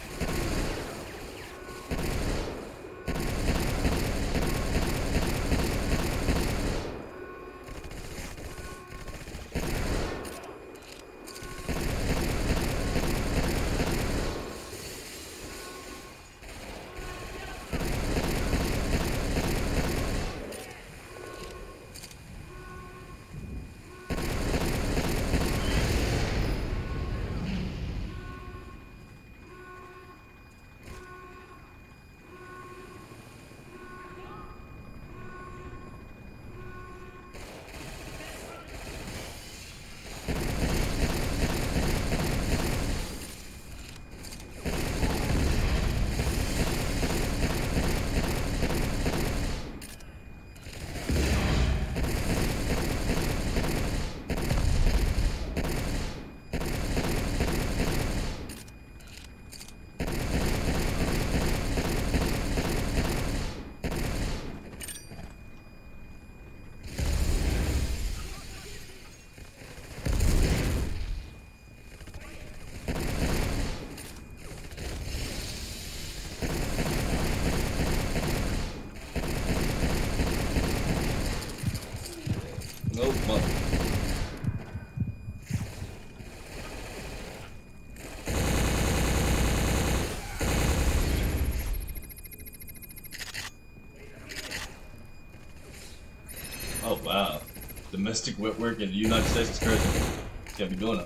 Oh, fuck. Oh, wow. Domestic wet work in the United States is crazy. Can't be doing that.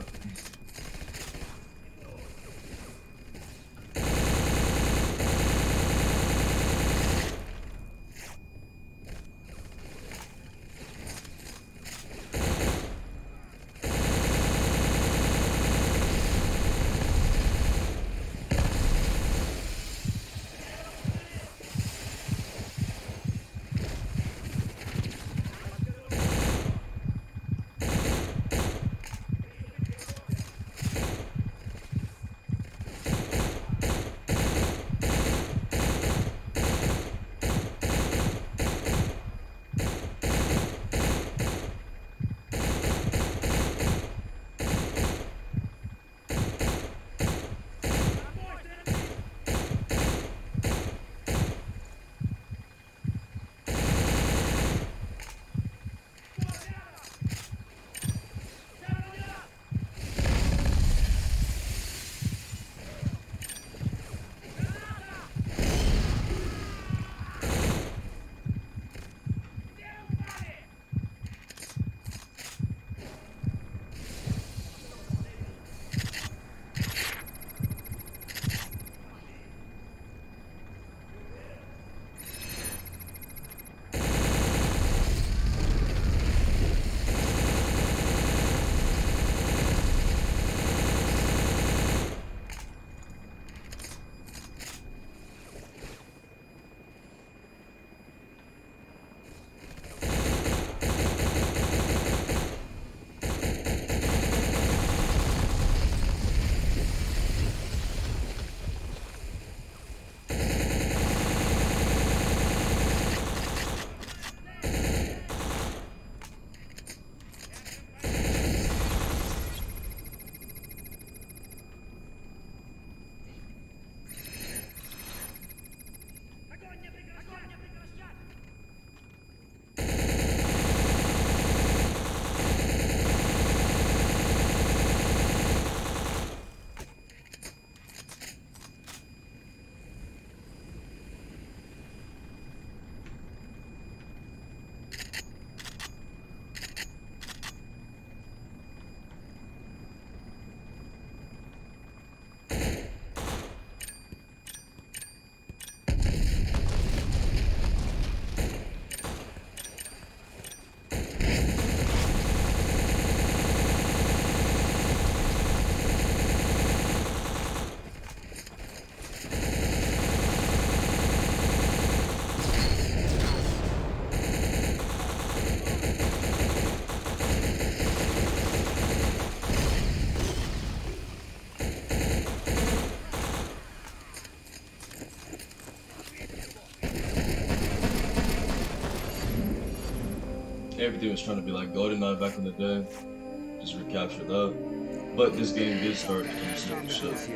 Everything was trying to be like GoldenEye back in the day. Just recapture that. But this game did start doing stupid shit.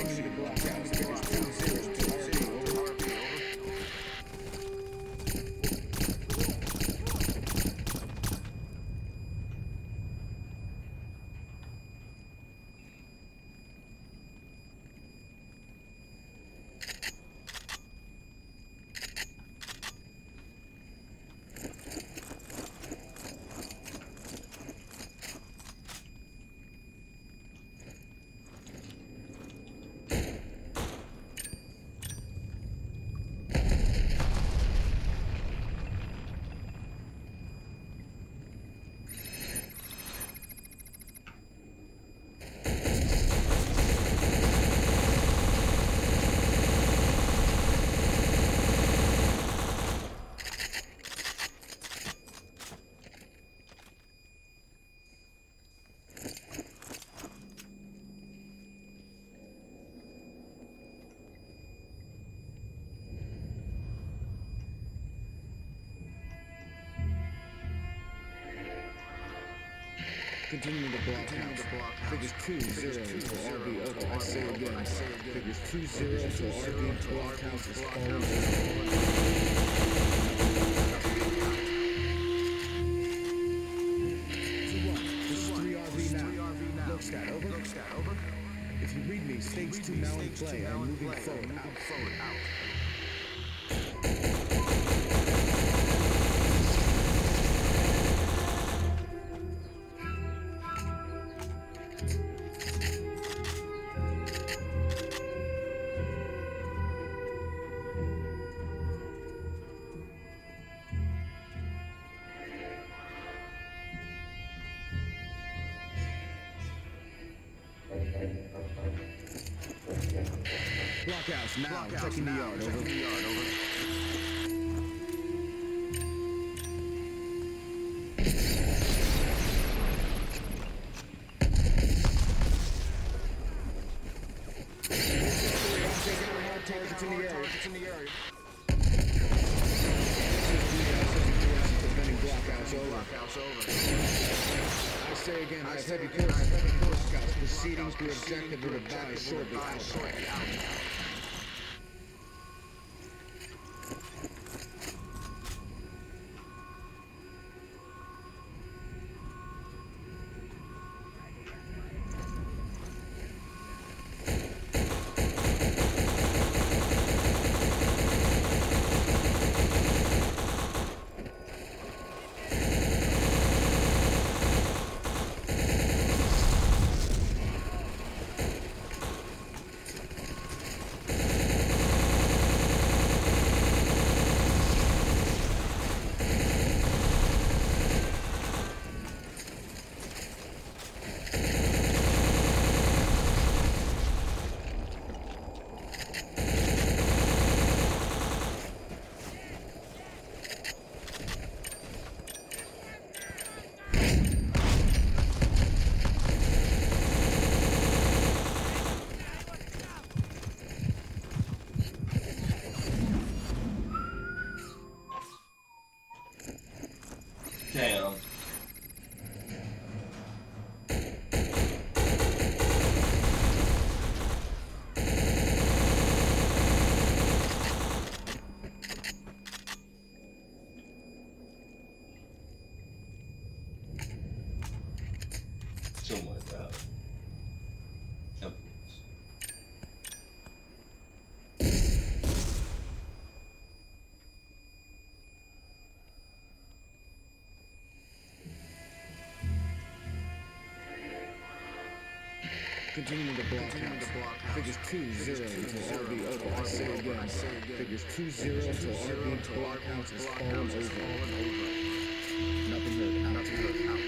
Continue to block out. Figures two zero to R B over. I say again. Figures two zero to R B block house is falling. stage two now in play. I'm moving forward. Out. Forward. Out. Blockhouse now, Blockhouse checking now, the yard, checking over. The yard, over. Targets in the area. Targets in the area. Defending Blockhouse over. Blockhouse over. I say again, I have heavy forces. Blockhouse proceedings to objective will advise shortly. Shortly out. Damn. Something like that. Yep. Continuing to block out. Figures two zero until R B over. I say again. Figures two zero until R B blockhouse is fallen over. Nothing heard. Out. Nothing heard. Out.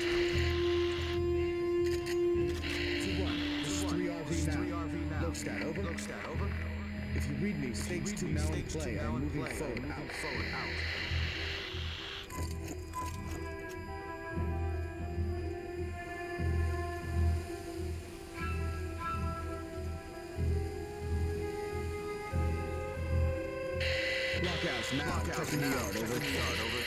two one. This is three R V now. Logstat over. Logstat over. If you read me, stage two now in play. I'm moving forward. Out. Forward. Out. Blockhouse now, Blockhouse checking the yard, over. The yard, over.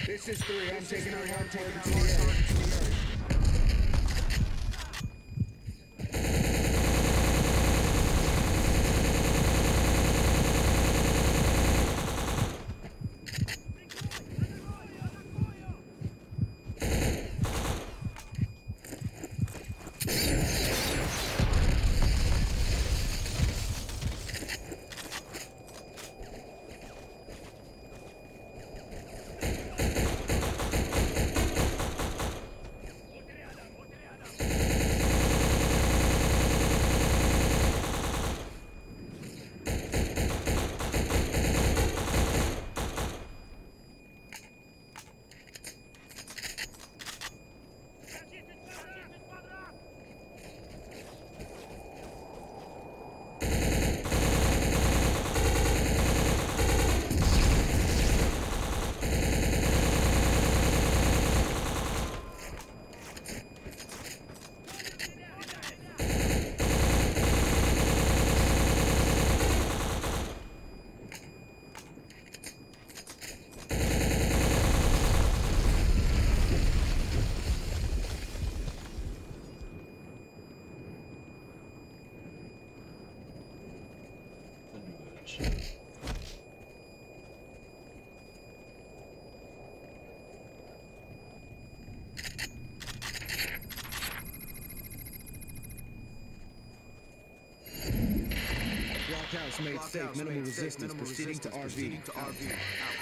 This is three. I'm taking our hard target to the air. Blockhouse made safe. Minimal resistance. Proceeding to R V. To R V.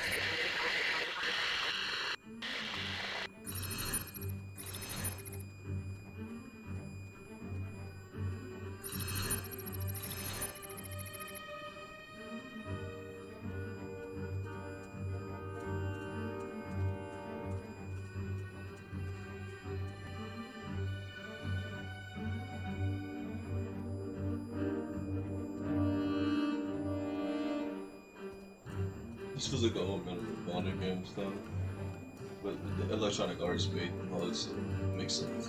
This feels like the old Medal of Honor game stuff, but the Electronic Arts made all this stuff makes sense.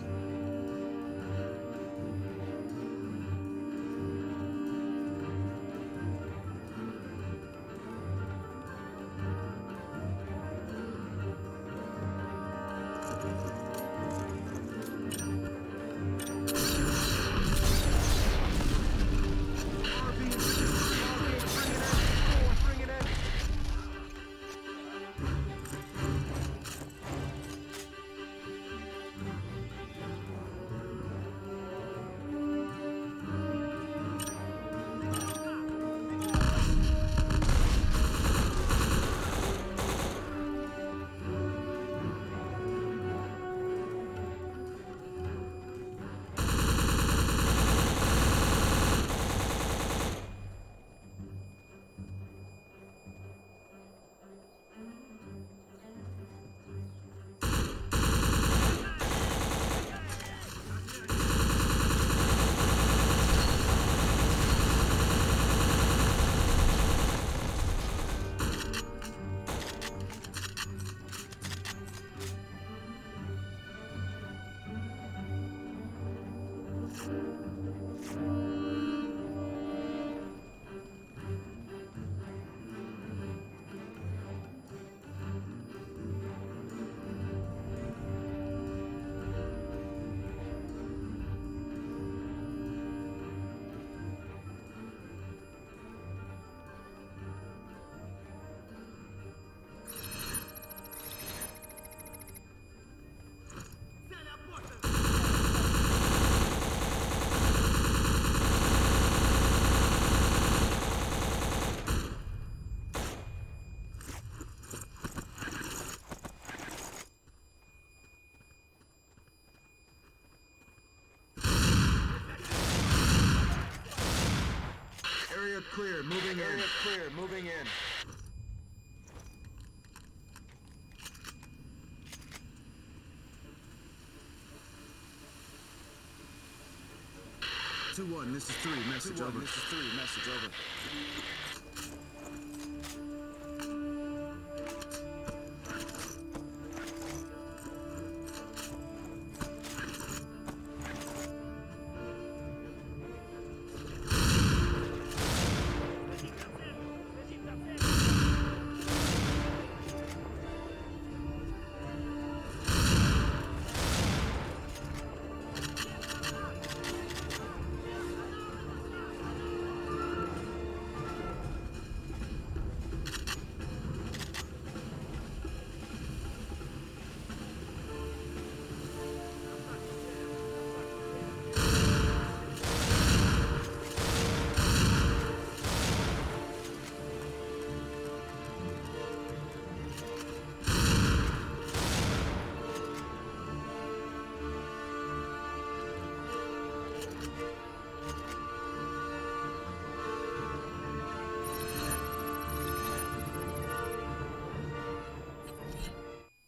Area clear, moving in. Area clear, moving in. two one, this is three, message over. This is three, message over.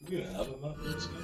You gonna have him out in this game?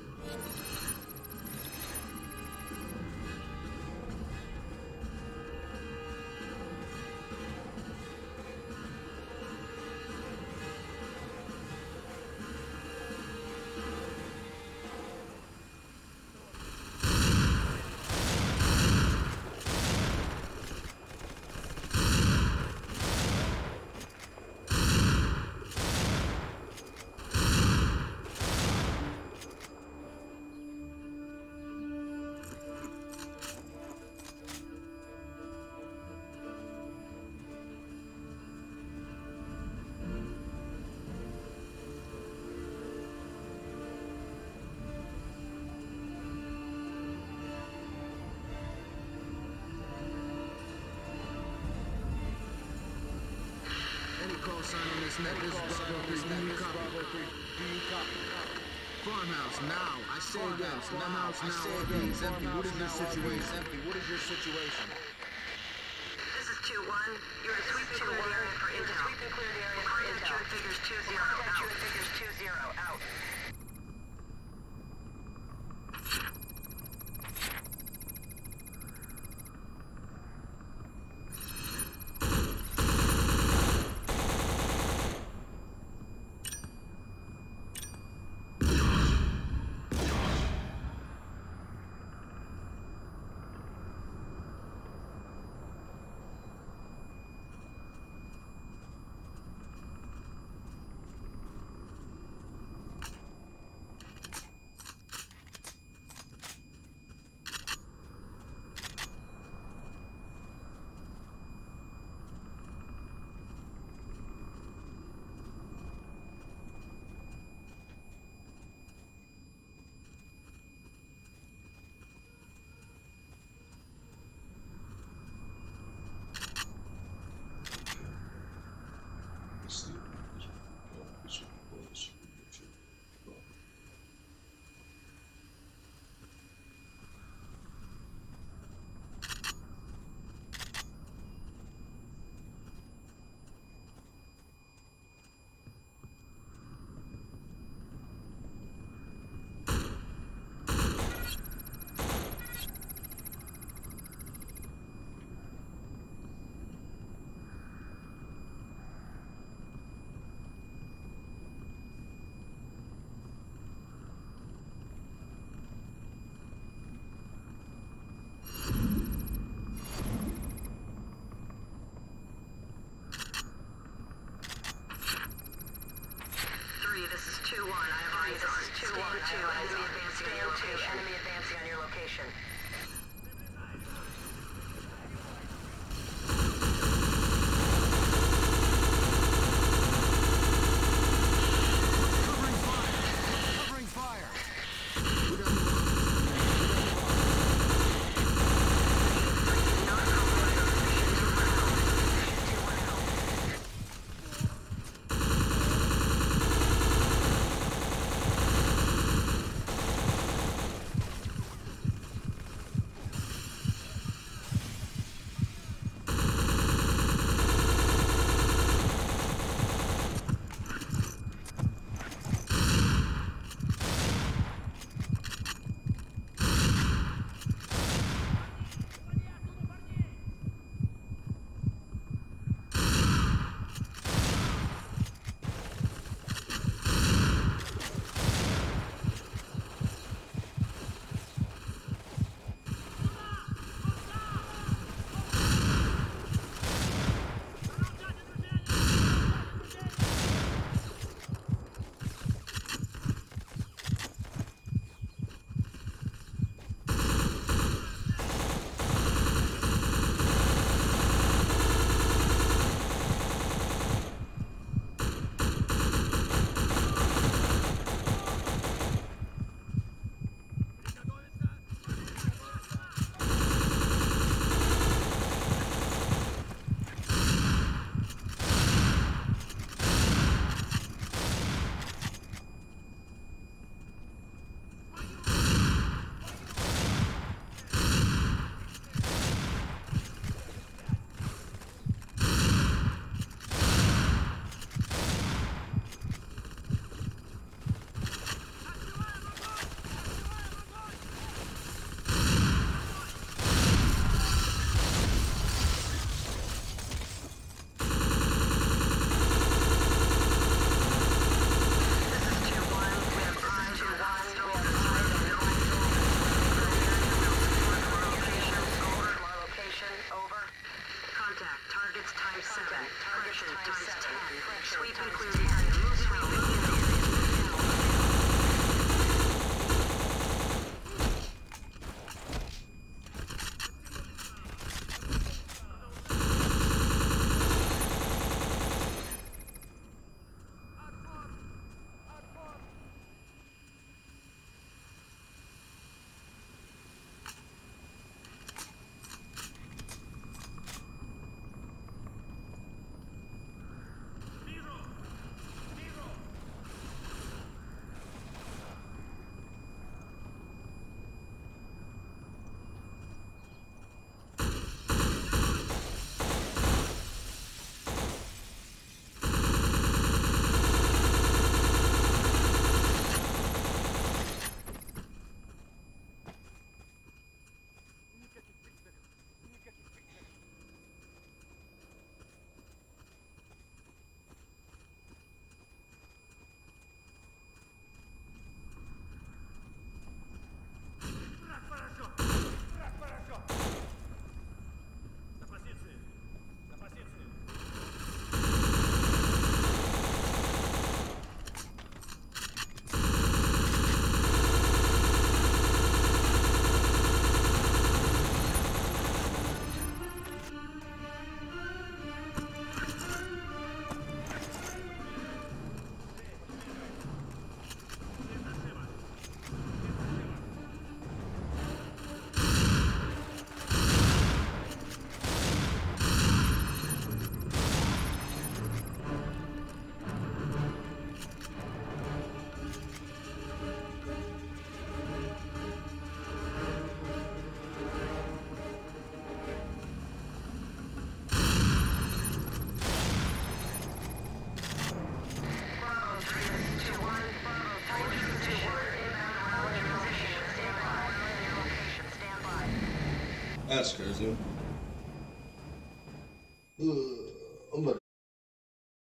Call sign on this net. This is Bravo three. Do you copy? Do you copy? Farmhouse now. I say again. Farmhouse now. R B is empty. What is your situation? Empty. What is your situation? This is two one. You're to sweep and clear the area for intel. Sweep and clear the area for intel. Figures two zero. Out. Figures two zero. Out. two one, I have eyes on. two one, enemy advancing on your location. Enemy advancing on your location. Covering fire! Covering fire! That's crazy. Ugh.